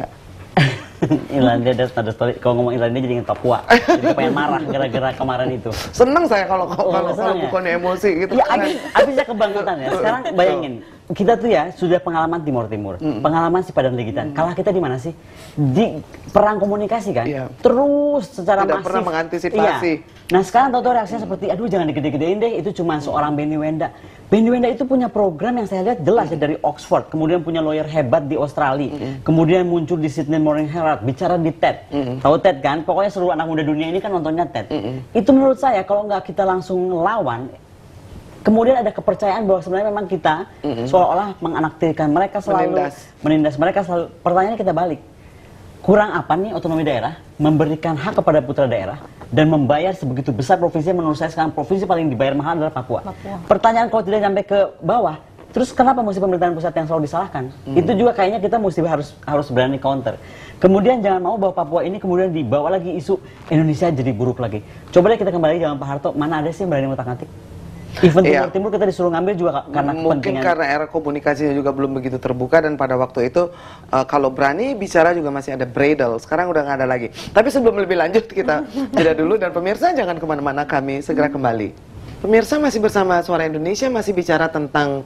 Irlandia ada story. Kalau ngomong Irlandia jadi ingat Papua. Jadi pengen marah gara-gara kemarin itu. Seneng saya kalau bukannya emosi gitu. Ya, abisnya kebangkitan ya. Sekarang bayangin, kita tuh ya sudah pengalaman Timur-Timur, pengalaman si Padang Legitan. Kalah kita di mana sih? Di perang komunikasi kan? Terus secara tidak masif. pernah mengantisipasi. Nah sekarang tahu-tahu reaksinya seperti, aduh jangan digede-gedein deh, itu cuma seorang Benny Wenda. Benny Wenda itu punya program yang saya lihat jelas ya, dari Oxford, kemudian punya lawyer hebat di Australia, kemudian muncul di Sydney Morning Herald, bicara di TED. Tahu TED kan? Pokoknya seluruh anak muda dunia ini kan nontonnya TED. Itu menurut saya kalau nggak kita langsung lawan, kemudian ada kepercayaan bahwa sebenarnya memang kita seolah-olah menganaktifkan mereka selalu, menindas mereka selalu. Pertanyaannya kita balik. Kurang apa nih otonomi daerah memberikan hak kepada putra daerah dan membayar sebegitu besar provinsi? Menurut saya sekarang provinsi paling dibayar mahal adalah Papua. Pertanyaan kalau tidak sampai ke bawah, terus kenapa mesti pemerintahan pusat yang selalu disalahkan? Itu juga kayaknya kita mesti harus berani counter. Kemudian jangan mau bahwa Papua ini kemudian dibawa lagi isu Indonesia jadi buruk lagi. Coba deh kita kembali zaman Pak Harto, mana ada sih yang berani ngotak-ngatik? Even Timur kita disuruh ngambil juga karena mungkin karena era komunikasinya juga belum begitu terbuka, dan pada waktu itu kalau berani bicara juga masih ada Bradle. Sekarang udah nggak ada lagi. Tapi sebelum lebih lanjut kita jeda dulu, dan pemirsa jangan kemana-mana, kami segera kembali. Pemirsa masih bersama Suara Indonesia, masih bicara tentang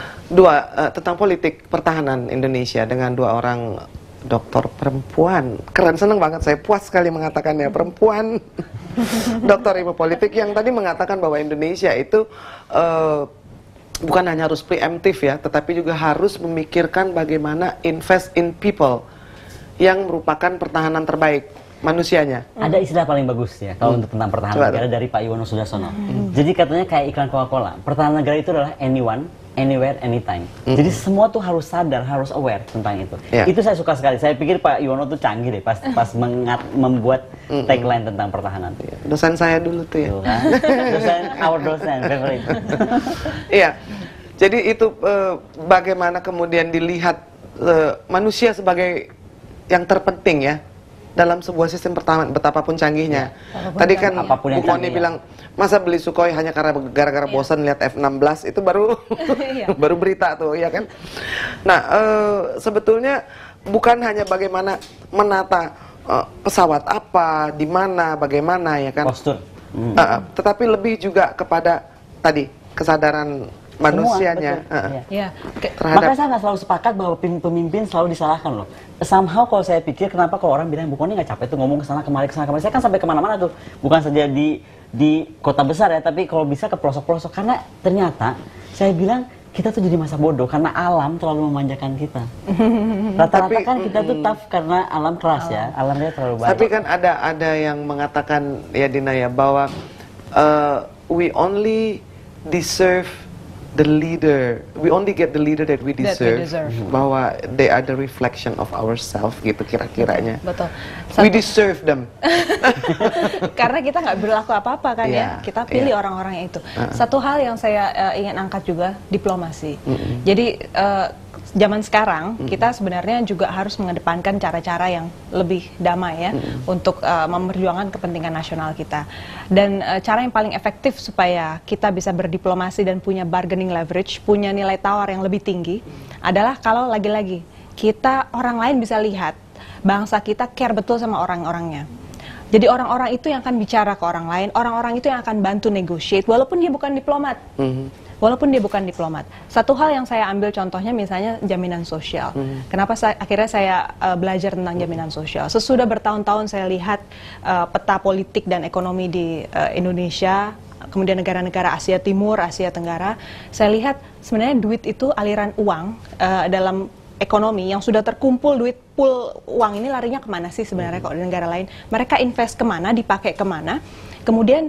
tentang politik pertahanan Indonesia dengan dua orang dokter perempuan. Keren, seneng banget, saya puas sekali mengatakannya, perempuan. Dokter ilmu politik yang tadi mengatakan bahwa Indonesia itu bukan hanya harus preemptif ya, tetapi juga harus memikirkan bagaimana invest in people yang merupakan pertahanan terbaik manusianya. Ada istilah paling bagus ya kalau untuk tentang pertahanan negara dari Pak Iwono Sudarsono. Jadi katanya kayak iklan Coca-Cola, pertahanan negara itu adalah anyone, anywhere, anytime. Jadi semua tuh harus sadar, harus aware tentang itu. Itu saya suka sekali. Saya pikir Pak Iwono tuh canggih deh pas membuat tagline tentang pertahanan. Dosen saya dulu tuh ya. Tuh, kan? Our dosen favorite. Iya. Jadi itu bagaimana kemudian dilihat manusia sebagai yang terpenting ya dalam sebuah sistem pertahanan, betapapun canggihnya. Tadi kan Bu Kony bilang, masa beli Sukhoi hanya karena gara-gara bosan lihat F-16, itu baru baru berita tuh, ya kan? Nah, sebetulnya bukan hanya bagaimana menata pesawat apa, di mana, bagaimana, ya kan? Postur. Tetapi lebih juga kepada tadi kesadaran manusianya. Makanya saya nggak selalu sepakat bahwa pemimpin selalu disalahkan loh. Somehow kalau saya pikir kenapa kalau orang bilang Bu Kony nggak capek tuh ngomong kesana kemari. Saya kan sampai kemana-mana tuh, bukan saja di kota besar ya, tapi kalau bisa ke pelosok-pelosok. Karena ternyata saya bilang kita tuh jadi masa bodoh karena alam terlalu memanjakan kita. Rata-rata kan kita tuh tough karena alam keras ya, alamnya terlalu baik. Tapi kan ada yang mengatakan ya Dina ya bahwa we only deserve the leader, we only get the leader that we deserve. Bahwa they are the reflection of ourselves gitu kira-kiranya. Betul. We deserve them. Karena kita nggak berlaku apa-apa kan ya, kita pilih orang-orang yang itu. Satu hal yang saya ingin angkat juga, diplomasi. Jadi zaman sekarang kita sebenarnya juga harus mengedepankan cara-cara yang lebih damai ya untuk memperjuangkan kepentingan nasional kita. Dan cara yang paling efektif supaya kita bisa berdiplomasi dan punya bargaining leverage, punya nilai tawar yang lebih tinggi adalah kalau lagi-lagi kita orang lain bisa lihat bangsa kita care betul sama orang-orangnya. Jadi orang-orang itu yang akan bicara ke orang lain, orang-orang itu yang akan bantu negotiate walaupun dia bukan diplomat. Walaupun dia bukan diplomat. Satu hal yang saya ambil contohnya misalnya jaminan sosial. Kenapa akhirnya saya belajar tentang jaminan sosial? Sesudah bertahun-tahun saya lihat peta politik dan ekonomi di Indonesia, kemudian negara-negara Asia Timur, Asia Tenggara, saya lihat sebenarnya duit itu aliran uang dalam ekonomi yang sudah terkumpul duit pool uang ini larinya kemana sih sebenarnya kalau di negara lain? Mereka invest kemana, dipakai kemana? Kemudian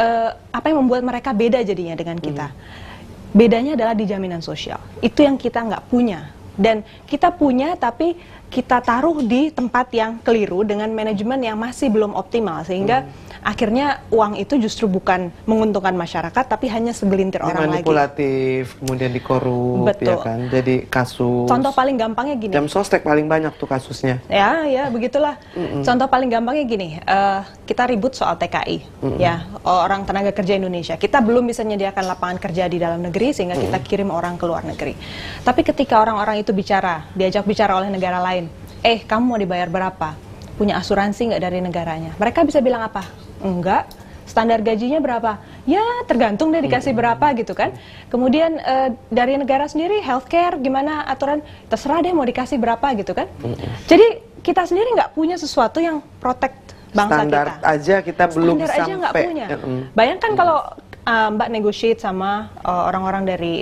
apa yang membuat mereka beda jadinya dengan kita? Bedanya adalah di jaminan sosial. Itu yang kita nggak punya. Dan kita punya tapi kita taruh di tempat yang keliru dengan manajemen yang masih belum optimal. Sehingga akhirnya uang itu justru bukan menguntungkan masyarakat tapi hanya segelintir orang lagi. Manipulatif, kemudian dikorup, ya kan? Jadi kasus. Contoh paling gampangnya gini. Jam sostek paling banyak tuh kasusnya. Ya begitulah. Contoh paling gampangnya gini, kita ribut soal TKI, ya orang tenaga kerja Indonesia. Kita belum bisa menyediakan lapangan kerja di dalam negeri sehingga kita kirim orang ke luar negeri. Tapi ketika orang-orang itu bicara, diajak bicara oleh negara lain, kamu mau dibayar berapa? Punya asuransi nggak dari negaranya? Mereka bisa bilang apa? Enggak. Standar gajinya berapa? Ya tergantung deh dikasih berapa gitu kan. Kemudian dari negara sendiri healthcare gimana aturan? Terserah deh mau dikasih berapa gitu kan. Jadi kita sendiri nggak punya sesuatu yang protect bangsa standar kita. Aja kita belum standar aja nggak punya. Bayangkan kalau Mbak negotiate sama orang-orang dari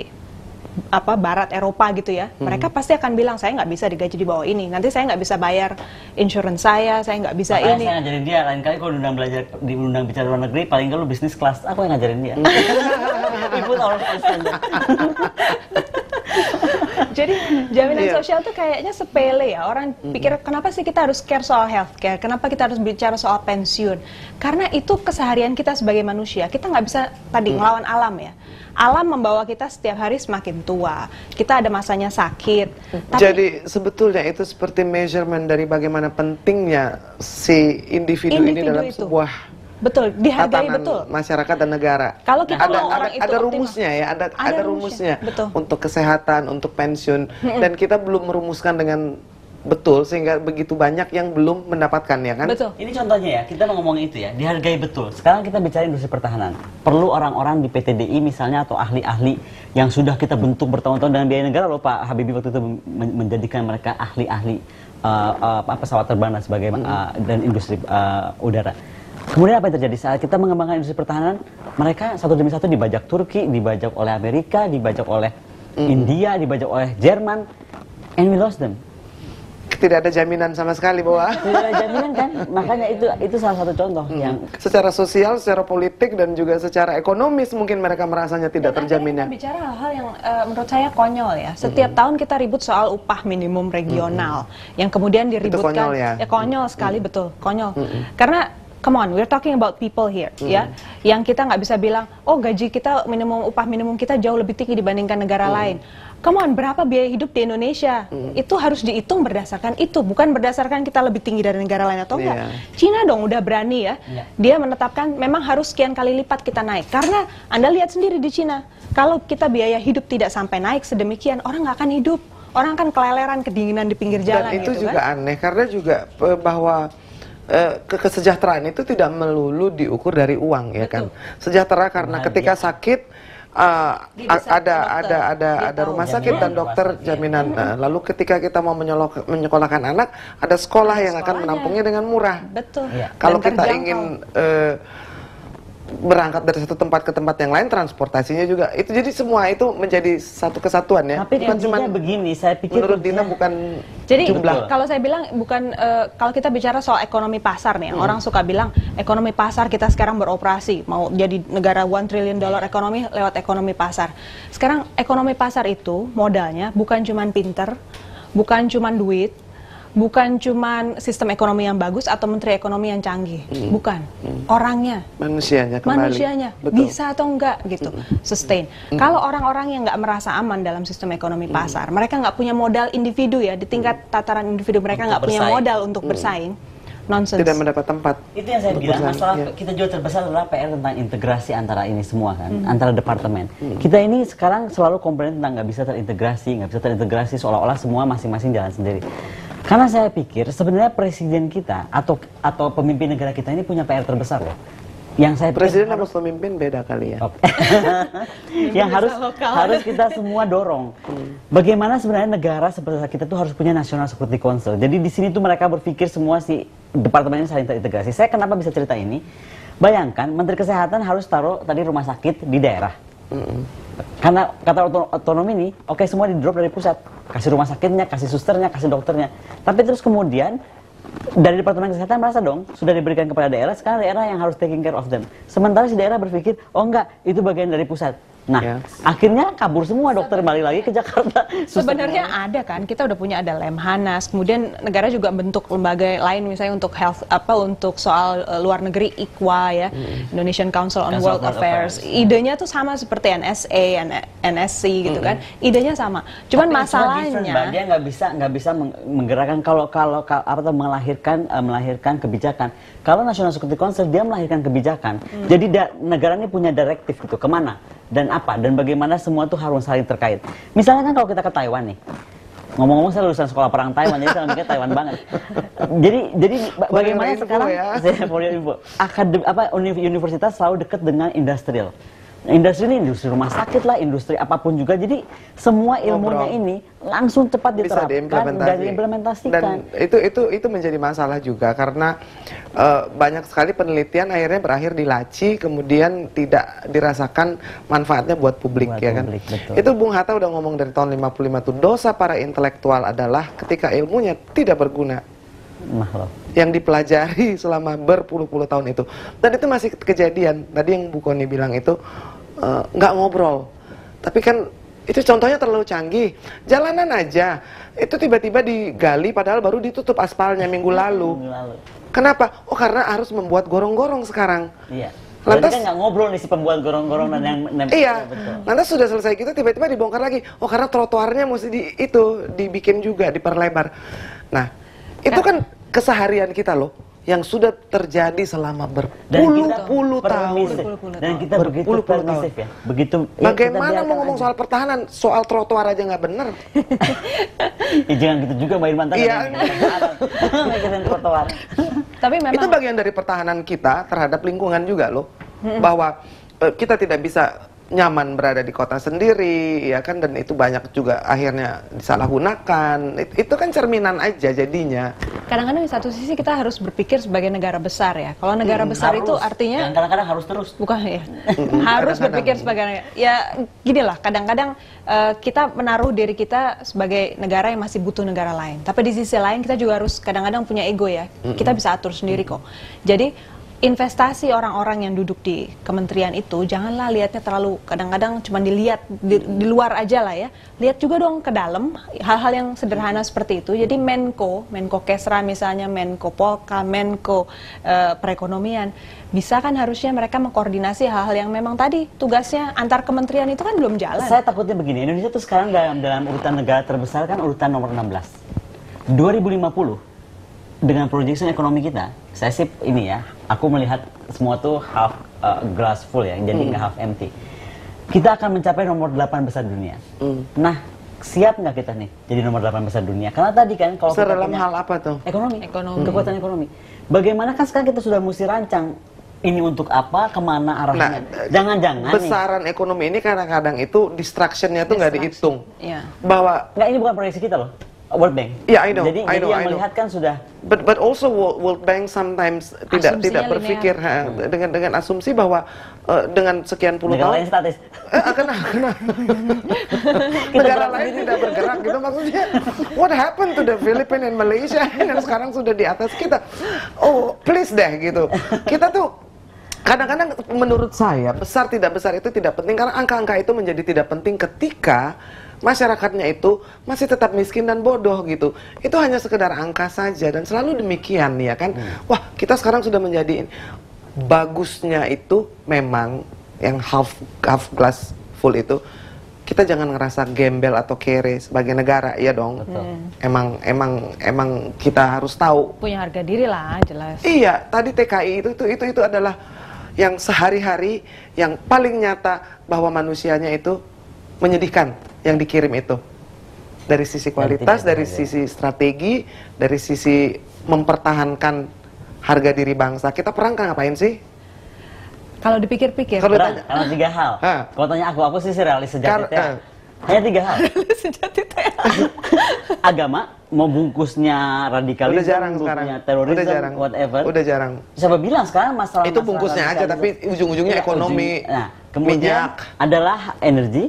Barat Eropa gitu ya, mereka pasti akan bilang saya nggak bisa digaji di bawah ini, nanti saya nggak bisa bayar insurance saya nggak bisa makanya ini. Saya ngajarin dia, lain kali kalau diundang bicara luar negeri, paling nggak lu bisnis kelas, aku yang ngajarin dia. Ikut orang standar. Jadi jaminan sosial tuh kayaknya sepele ya, orang pikir kenapa sih kita harus care soal healthcare, kenapa kita harus bicara soal pensiun, karena itu keseharian kita sebagai manusia. Kita nggak bisa tadi ngelawan alam ya. Alam membawa kita setiap hari semakin tua, kita ada masanya sakit. Jadi sebetulnya itu seperti measurement dari bagaimana pentingnya si individu ini dalam itu. Sebuah dihargai betul masyarakat dan negara. Kalau kita mau orang itu ada rumusnya ya, ada rumusnya betul. Untuk kesehatan, untuk pensiun, dan kita belum merumuskan dengan betul sehingga begitu banyak yang belum mendapatkan ya kan. Betul. Ini contohnya ya, kita mau ngomong itu ya, dihargai betul. Sekarang kita bicara industri pertahanan. Perlu orang-orang di PTDI misalnya atau ahli-ahli yang sudah kita bentuk bertahun-tahun dengan biaya negara loh, Pak Habibie waktu itu menjadikan mereka ahli-ahli pesawat terbang dan sebagainya dan industri udara. Kemudian apa yang terjadi saat kita mengembangkan industri pertahanan? Mereka satu demi satu dibajak Turki, dibajak oleh Amerika, dibajak oleh India, dibajak oleh Jerman, and we lost them. Tidak ada jaminan sama sekali bahwa Tidak ada jaminan kan? Makanya itu salah satu contoh yang secara sosial, secara politik dan juga secara ekonomis mungkin mereka merasanya tidak terjamin ya. Kita bicara hal-hal yang menurut saya konyol ya. Setiap tahun kita ribut soal upah minimum regional yang kemudian diributkan. Itu konyol ya? Konyol sekali betul, konyol. Karena come on, we're talking about people here, ya. Yang kita nggak bisa bilang, oh gaji kita upah minimum kita jauh lebih tinggi dibandingkan negara lain. Come on, berapa biaya hidup di Indonesia? Itu harus dihitung berdasarkan itu, bukan berdasarkan kita lebih tinggi dari negara lain atau enggak. Cina dong udah berani ya, dia menetapkan memang harus sekian kali lipat kita naik. Karena Anda lihat sendiri di Cina, kalau kita biaya hidup tidak sampai naik sedemikian, orang nggak akan hidup. Orang akan keleleran, kedinginan di pinggir jalan. Dan itu gitu, juga kan? aneh, karena juga bahwa kesejahteraan itu tidak melulu diukur dari uang ya kan. Sejahtera karena ketika sakit ada rumah sakit dan dokter jaminan. Lalu ketika kita mau menyekolahkan anak, ada sekolah yang akan menampungnya dengan murah. Betul. Kalau kita ingin berangkat dari satu tempat ke tempat yang lain, transportasinya juga itu, jadi semua itu menjadi satu kesatuan ya. Tapi bukan cuma begini, saya pikir menurut Dina bukan jadi jumlah. Kalau saya bilang bukan kalau kita bicara soal ekonomi pasar nih, orang suka bilang ekonomi pasar kita sekarang beroperasi mau jadi negara $1 trillion ekonomi lewat ekonomi pasar. Sekarang ekonomi pasar itu modalnya bukan cuman pinter, bukan cuman duit, bukan cuman sistem ekonomi yang bagus atau menteri ekonomi yang canggih, bukan. Orangnya, manusianya bisa atau enggak gitu, sustain. Kalau orang-orang yang nggak merasa aman dalam sistem ekonomi pasar, mereka nggak punya modal individu ya, di tingkat tataran individu mereka nggak punya modal untuk bersaing, nonsense. Tidak mendapat tempat. Itu yang saya bilang, masalah kita juga terbesar adalah PR tentang integrasi antara ini semua kan, antara departemen. Kita ini sekarang selalu komplain tentang nggak bisa terintegrasi, seolah-olah semua masing-masing jalan sendiri. Karena saya pikir sebenarnya presiden kita atau pemimpin negara kita ini punya PR terbesar loh. Yang saya presiden sama pemimpin beda kali ya. Yang harus kita semua dorong. Bagaimana sebenarnya negara seperti kita tuh harus punya National Security Council. Jadi di sini tuh mereka berpikir semua si departemen ini saling terintegrasi. Saya kenapa bisa cerita ini? Bayangkan Menteri Kesehatan harus taruh tadi rumah sakit di daerah. Karena kata otonomi ini, oke, semua di drop dari pusat, kasih rumah sakitnya, kasih susternya, kasih dokternya. Tapi terus kemudian dari Departemen Kesehatan merasa dong sudah diberikan kepada daerah, sekarang daerah yang harus taking care of them. Sementara si daerah berpikir, oh enggak, itu bagian dari pusat. Nah, akhirnya kabur semua dokter, balik lagi ke Jakarta. Sebenarnya ada kan, kita udah punya ada Lemhanas, kemudian negara juga bentuk lembaga lain misalnya untuk health untuk soal luar negeri ICWA ya, Indonesian Council on World Affairs. Idenya tuh sama seperti NSA, NSC gitu kan. Idenya sama. Cuman tapi masalahnya dia nggak bisa menggerakkan kalau melahirkan kebijakan. Kalau National Security Council dia melahirkan kebijakan. Jadi negara ini punya direktif gitu kemana dan apa dan bagaimana semua tuh harus saling terkait. Misalnya kan kalau kita ke Taiwan nih, ngomong-ngomong saya lulusan sekolah perang Taiwan, jadi saya mikir Taiwan banget. Jadi bagaimana sekarang saya for your info, universitas selalu dekat dengan industrial. Industri ini industri rumah sakit lah, industri apapun juga. Jadi semua ilmunya ini langsung cepat diterapkan dan diimplementasikan. Dan itu menjadi masalah juga karena banyak sekali penelitian akhirnya berakhir di laci, kemudian tidak dirasakan manfaatnya buat publik ya kan. Betul. Itu Bung Hatta udah ngomong dari tahun 55 tuh, dosa para intelektual adalah ketika ilmunya tidak berguna. Yang dipelajari selama berpuluh-puluh tahun itu, dan itu masih kejadian. Tadi yang Bu Koni bilang itu nggak ngobrol, tapi kan itu contohnya terlalu canggih. Jalanan aja itu tiba-tiba digali padahal baru ditutup aspalnya minggu lalu. Kenapa? Oh karena harus membuat gorong-gorong sekarang. Iya. Lantas kan nggak ngobrol nih si pembuat gorong-gorong dan yang iya. Lantas sudah selesai gitu tiba-tiba dibongkar lagi. Oh karena trotoarnya mesti dibikin juga, diperlebar. Nah itu kan keseharian kita loh, yang sudah terjadi selama berpuluh-puluh tahun. Dan kita begitu permisif ya. Begitu. Bagaimana mau ngomong soal pertahanan, soal trotoar aja nggak bener. Jangan gitu juga Mbak Irman. Iya. Trotoar. Tapi memang itu bagian dari pertahanan kita terhadap lingkungan juga loh. Bahwa kita tidak bisa nyaman berada di kota sendiri, ya kan, dan itu banyak juga akhirnya disalahgunakan. Itu kan cerminan aja jadinya. Kadang-kadang di satu sisi kita harus berpikir sebagai negara besar ya. Kalau negara besar itu artinya yang kadang-kadang harus terus. bukan ya. Harus berpikir sebagai ya gini lah. Kadang-kadang kita menaruh diri kita sebagai negara yang masih butuh negara lain. Tapi di sisi lain kita juga harus kadang-kadang punya ego ya. Kita bisa atur sendiri kok. Jadi investasi orang-orang yang duduk di kementerian itu janganlah lihatnya terlalu kadang-kadang cuma dilihat di luar aja lah ya. Lihat juga dong ke dalam hal-hal yang sederhana seperti itu. Jadi Menko Kesra misalnya, Menko Polka, Menko perekonomian bisa kan harusnya mereka mengkoordinasi hal-hal yang memang tadi tugasnya antar kementerian itu kan belum jalan. Saya takutnya begini, Indonesia tuh sekarang dalam urutan negara terbesar kan urutan nomor 16. 2050 dengan projection ekonomi kita, saya sih ini ya, aku melihat semua tuh half glass full ya, jadi nggak half empty. Kita akan mencapai nomor 8 besar dunia. Nah, siap nggak kita nih jadi nomor 8 besar dunia? Karena tadi kan kalau kita dalam punya hal apa tuh? Ekonomi. Kekuatan ekonomi. Bagaimana kan sekarang kita sudah mesti rancang ini untuk apa, kemana arahnya. Jangan-jangan besaran ekonomi ini kadang-kadang itu distraction-nya tuh nggak dihitung. Iya. Bahwa nggak, ini bukan proyeksi kita loh. World Bank. Yeah, I know. Jadi yang melihat kan sudah. But also World Bank sometimes tidak berpikir dengan asumsi bahwa dengan sekian puluh tahun lain statis. Negara lain tidak bergerak gitu, maksudnya what happened to the Philippines and Malaysia yang sekarang sudah di atas kita. Oh please deh gitu. Kita tuh kadang-kadang menurut saya besar tidak besar itu tidak penting, karena angka-angka itu menjadi tidak penting ketika masyarakatnya itu masih tetap miskin dan bodoh gitu. Itu hanya sekedar angka saja, dan selalu demikian ya kan. Wah, kita sekarang sudah menjadi bagusnya itu memang yang half glass full itu. Kita jangan ngerasa gembel atau kere sebagai negara, ya dong. Emang kita harus tahu. Punya harga diri lah, jelas. Iya, tadi TKI itu adalah yang sehari-hari yang paling nyata bahwa manusianya itu menyedihkan yang dikirim itu. Dari sisi kualitas, dari sisi strategi, dari sisi mempertahankan harga diri bangsa. Kita perang kan ngapain sih? Kalau dipikir-pikir. Karena 3 hal. Kalau tanya aku sih realis sejati. Hanya 3 hal. Agama, mau bungkusnya radikalisme, udah jarang bungkusnya terorisme, whatever. Udah jarang. Siapa bilang sekarang masalah itu bungkusnya aja, tapi ujung-ujungnya ekonomi. Nah, kemudian adalah energi,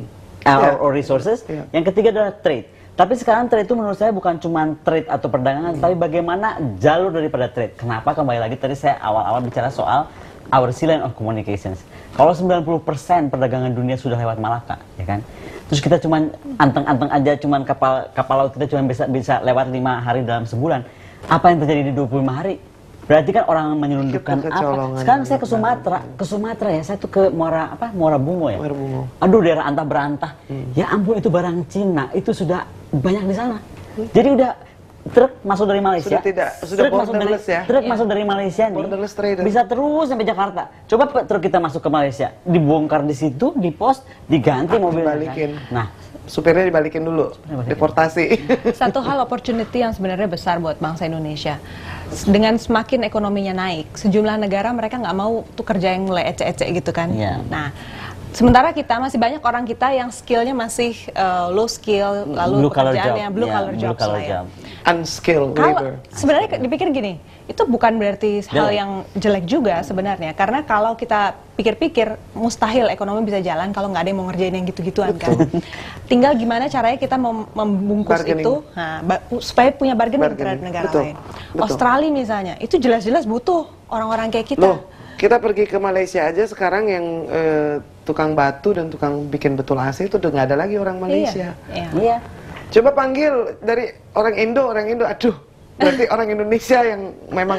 or resources. Yang ketiga adalah trade. Tapi sekarang trade itu menurut saya bukan cuma trade atau perdagangan, tapi bagaimana jalur daripada trade. Kenapa? Kembali lagi tadi saya awal-awal bicara soal our sea line of communications. Kalau 90% perdagangan dunia sudah lewat Malaka, ya kan? Terus kita cuman anteng-anteng aja, cuman kapal laut kita cuma bisa lewat 5 hari dalam sebulan. Apa yang terjadi di 25 hari? Berarti kan orang menyelundupkan apa? Sekarang saya ke Sumatera ya, saya tuh ke Muara Bungo ya. Aduh, daerah antah berantah. Ya ampun, itu barang Cina, itu sudah banyak di sana. Jadi udah truk masuk dari Malaysia. Sudah borderless ya. Truk masuk dari Malaysia nih. Bisa terus sampai Jakarta. Coba truk kita masuk ke Malaysia, dibongkar di situ, dipos, diganti mobilnya. Dibalikin. Nah, supirnya dibalikin dulu, deportasi. Satu hal opportunity yang sebenarnya besar buat bangsa Indonesia. Dengan semakin ekonominya naik, sejumlah negara mereka nggak mau tuh kerja yang mulai ecek-ecek gitu kan. Nah, sementara kita masih banyak orang kita yang skillnya masih low skill, lalu pekerjaannya blue collar jobs lah ya. Unskilled labor. Sebenarnya dipikir gini, itu bukan berarti hal yang jelek juga sebenarnya, karena kalau kita pikir-pikir mustahil ekonomi bisa jalan kalau nggak ada yang mau ngerjain yang gitu-gituan kan. Tinggal gimana caranya kita membungkus itu, supaya punya bargaining terhadap negara lain. Australia misalnya, itu jelas-jelas butuh orang-orang kayak kita. Loh, kita pergi ke Malaysia aja sekarang yang tukang batu dan tukang bikin betul AC itu udah nggak ada lagi orang Malaysia. Iya. Coba panggil dari orang Indo, aduh, berarti orang Indonesia yang memang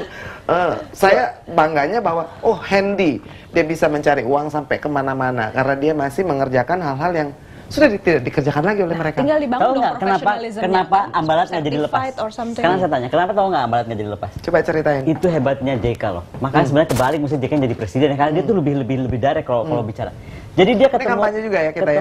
saya bangganya bahwa handy, dia bisa mencari uang sampai kemana-mana karena dia masih mengerjakan hal-hal yang sudah tidak dikerjakan lagi oleh mereka. Tinggal dibangun dong kenapa ambalat nggak jadi lepas? Sekarang saya tanya, kenapa tahu nggak ambalat nggak jadi lepas? Coba ceritain. Itu hebatnya JK loh. Makanya sebenarnya kebalik mesti JK jadi presiden karena dia tuh lebih direct kalau bicara. Jadi dia ketemu kampanye juga ya kita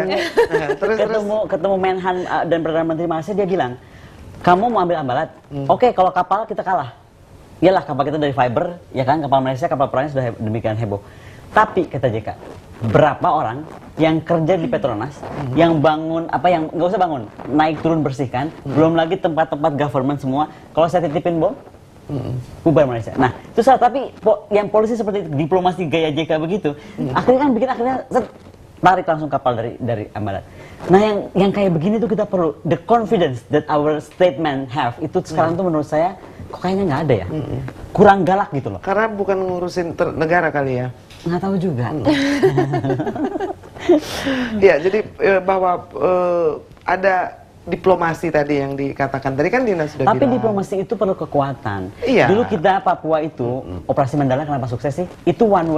ketemu Menhan dan Perdana Menteri Malaysia, dia bilang, kamu mau ambil ambalat? Oke, kalau kapal kita kalah. Iyalah, kapal kita dari fiber, ya kan, kapal Malaysia, kapal perangnya sudah demikian heboh. Tapi kata JK, berapa orang yang kerja di Petronas, yang bangun yang nggak usah bangun, naik turun bersihkan, belum lagi tempat-tempat government semua. Kalau saya titipin bom, bubar Malaysia. Nah, itu salah. Tapi yang polisi seperti itu, diplomasi gaya JK begitu, akhirnya kan bikin tarik langsung kapal dari Amarat. Nah, yang kayak begini tuh kita perlu the confidence that our statement have itu sekarang tuh menurut saya kok kayaknya nggak ada ya, kurang galak gitu loh. Karena bukan ngurusin negara kali ya. Nggak tahu juga. Ya, jadi bahwa ada diplomasi tadi yang dikatakan tadi kan Dina sudah Tapi bilang. diplomasi itu perlu kekuatan. Iya. Dulu kita Papua itu operasi Mandala kenapa sukses sih? Itu one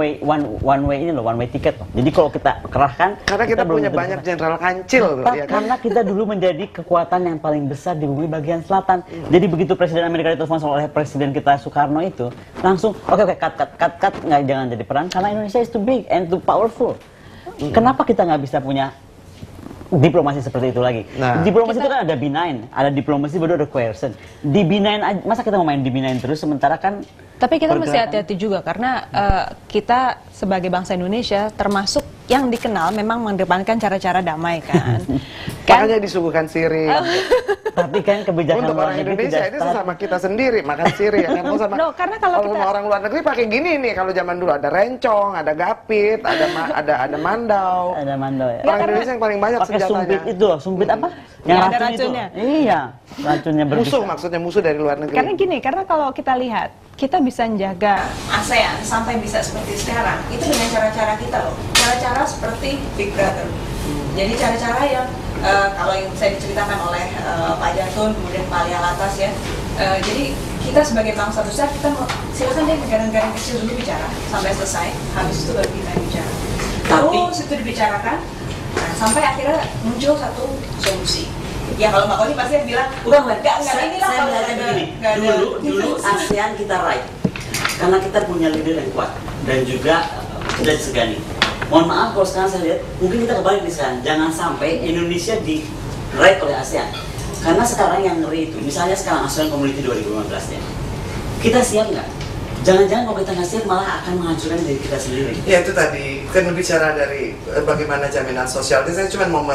way ticket loh. Jadi kalau kita kerahkan, Karena kita belum punya tentu banyak bisa. jenderal kancil, ya kan? Karena kita dulu menjadi kekuatan yang paling besar di bumi bagian selatan. Jadi begitu Presiden Amerika ditelepon oleh Presiden kita Soekarno itu, langsung oke, cut, nggak, jangan jadi perang karena Indonesia is too big and too powerful. Kenapa kita nggak bisa punya diplomasi seperti itu lagi? Nah, diplomasi itu kan ada benign, ada diplomasi baru ada coercion. Di benign masa kita mau main di benign terus sementara kan. Tapi kita mesti pergerakan. hati-hati juga karena kita sebagai bangsa Indonesia termasuk yang dikenal memang mengedepankan cara-cara damai kan. Makanya disuguhkan sirih. Tapi kan kebijakan Untuk luar orang negeri Indonesia tidak itu sesama kita sendiri makan sirih ya kan. Sama, No, karena kalau kita orang luar negeri pakai gini nih. Kalau zaman dulu ada rencong, ada gapit, ada mandau. ada mandau ya. Orang Indonesia yang paling banyak Pakai senjatanya. sumpit itu loh, sumpit apa? Yang ada racun racunnya. Itu. Iya, racunnya berbisa. Musuh maksudnya musuh dari luar negeri. Karena gini, karena kalau kita lihat, kita bisa menjaga ASEAN sampai bisa seperti sekarang, itu dengan cara-cara kita loh. Cara-cara seperti Big Brother. Jadi cara-cara yang kalau yang saya diceritakan oleh Pak Jatun, kemudian Pak Lia Latas ya. Jadi kita sebagai bangsa besar, kita silakan deh negara-negara kecil dulu bicara sampai selesai, habis itu baru kita bicara. Terus itu dibicarakan, nah, sampai akhirnya muncul satu solusi. Ya kalau Mbak Koni pasti bilang, enggak inilah Saya kalau melihatnya ada- begini, nggak ada dulu ASEAN kita right, karena kita punya leader yang kuat dan juga tidak disegani. Mohon maaf kalau sekarang saya lihat, mungkin kita kebalik nih sekarang, jangan sampai Indonesia di right oleh ASEAN. Karena sekarang yang ngeri itu, misalnya sekarang ASEAN Community 2015 ya, kita siap nggak? Jangan-jangan kalau kita nggak siap malah akan menghancurkan diri kita sendiri. Ya itu tadi kan bicara dari bagaimana jaminan sosial. Jadi saya cuma mau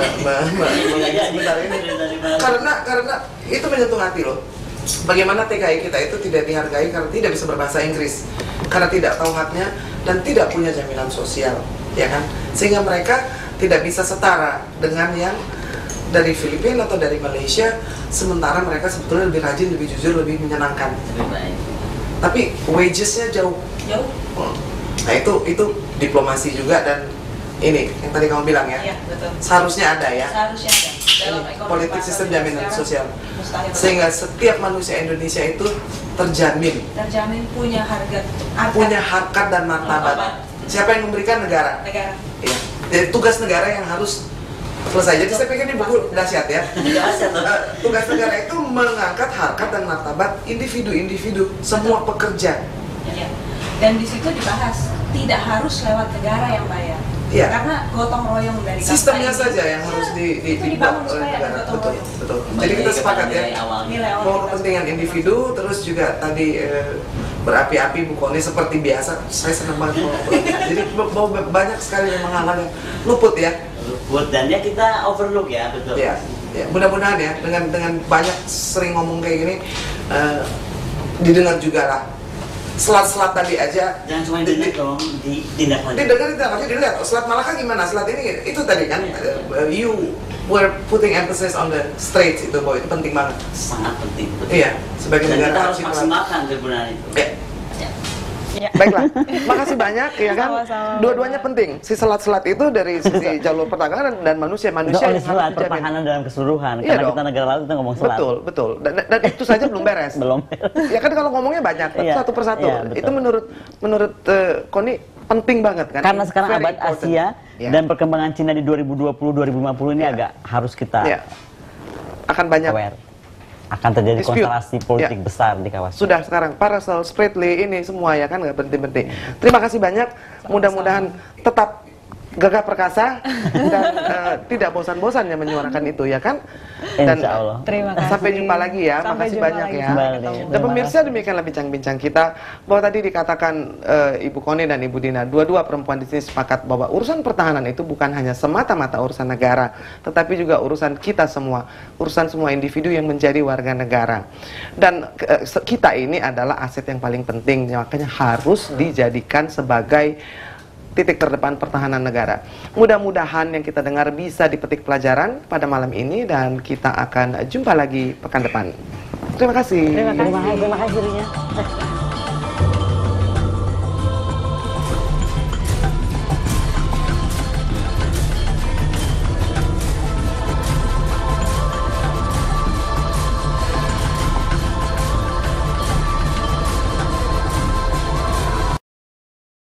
sebentar ini karena itu menyentuh hati loh. Bagaimana TKI kita itu tidak dihargai karena tidak bisa berbahasa Inggris, karena tidak tahu haknya dan tidak punya jaminan sosial, ya kan? Sehingga mereka tidak bisa setara dengan yang dari Filipina atau dari Malaysia, sementara mereka sebetulnya lebih rajin, lebih jujur, lebih menyenangkan. Lebih baik. Tapi wagesnya jauh. Nah itu diplomasi juga dan ini yang tadi kamu bilang ya. Iya, betul. Seharusnya ada ya. Seharusnya ada dalam ekonomi Politik pasar sistem yang jaminan sekarang sosial. mustahil. Sehingga setiap manusia Indonesia itu terjamin terjamin punya punya harkat dan martabat. Siapa yang memberikan? Negara. negara. Ya. Jadi tugas negara yang harus selesai. Jadi saya pikir ini buku dahsyat ya. Tugas negara itu mengangkat harkat dan martabat individu-individu, semua pekerja. Ya. Dan di situ dibahas tidak harus lewat negara yang bayar. Iya. Karena gotong royong dari Sistemnya bangsa ini. saja yang harus itu dibuat dibangun oleh supaya ada negara. gotong Betul, royong. betul. Jadi kita sepakat ya. Nilai awal Mau kita kepentingan individu, terus juga tadi berapi-api Bu Koni seperti biasa. Saya senang banget mau. Jadi banyak sekali memang hal-hal yang luput ya. Luput dan ya kita overlook ya, betul. Ya, ya. Mudah-mudahan ya dengan banyak sering ngomong kayak gini didengar juga lah. Selat-selat tadi aja. Jangan cuma didengar dong, ditindaklanjuti. Didengar dilihat. Selat Malaka gimana? Selat ini itu tadi kan you were putting emphasis on the straits itu bahwa itu penting banget. Sangat penting. Betul. Iya, sebagai Dan negara kita harus archipelago. maksimalkan kegunaan itu. Ya. Ya. Baiklah, makasih banyak ya kan. Sama-sama. Dua-duanya penting. Si selat-selat itu dari sisi jalur perdagangan dan manusia Itu yang oleh harus selat dijamin. pertahanan dalam keseluruhan. Iya Karena dong. kita negara laut kita ngomong selat. Betul. Dan itu saja belum beres. Belum. Ya kan kalau ngomongnya banyak, Iya, satu persatu. iya, betul. Itu menurut Koni penting banget kan. Karena sekarang Very abad important. Asia Ya. dan perkembangan Cina di 2020-2050 ini Ya. agak harus kita Ya. Akan banyak aware. Akan terjadi Dispute. konstelasi politik Ya. besar di kawasan. sudah sekarang Paracel, Spratly ini semua ya kan nggak berhenti-berhenti. Terima kasih banyak. Mudah-mudahan tetap gagah perkasa dan tidak bosan-bosannya menyuarakan itu, ya kan? Dan Insya Allah. Terima kasih. sampai jumpa lagi ya. Sampai Makasih jumpa banyak lagi. ya. Sampai Kembali. ketemu. Dan Terima pemirsa, kasih. demikianlah bincang-bincang kita bahwa tadi dikatakan Ibu Koni dan Ibu Dina, dua-dua perempuan di sini sepakat bahwa urusan pertahanan itu bukan hanya semata-mata urusan negara, tetapi juga urusan kita semua, urusan semua individu yang menjadi warga negara. Dan kita ini adalah aset yang paling penting, makanya harus dijadikan sebagai titik terdepan pertahanan negara. Mudah-mudahan yang kita dengar bisa dipetik pelajaran pada malam ini, dan kita akan jumpa lagi pekan depan. Terima kasih. Terima kasih. Terima kasih Rinya.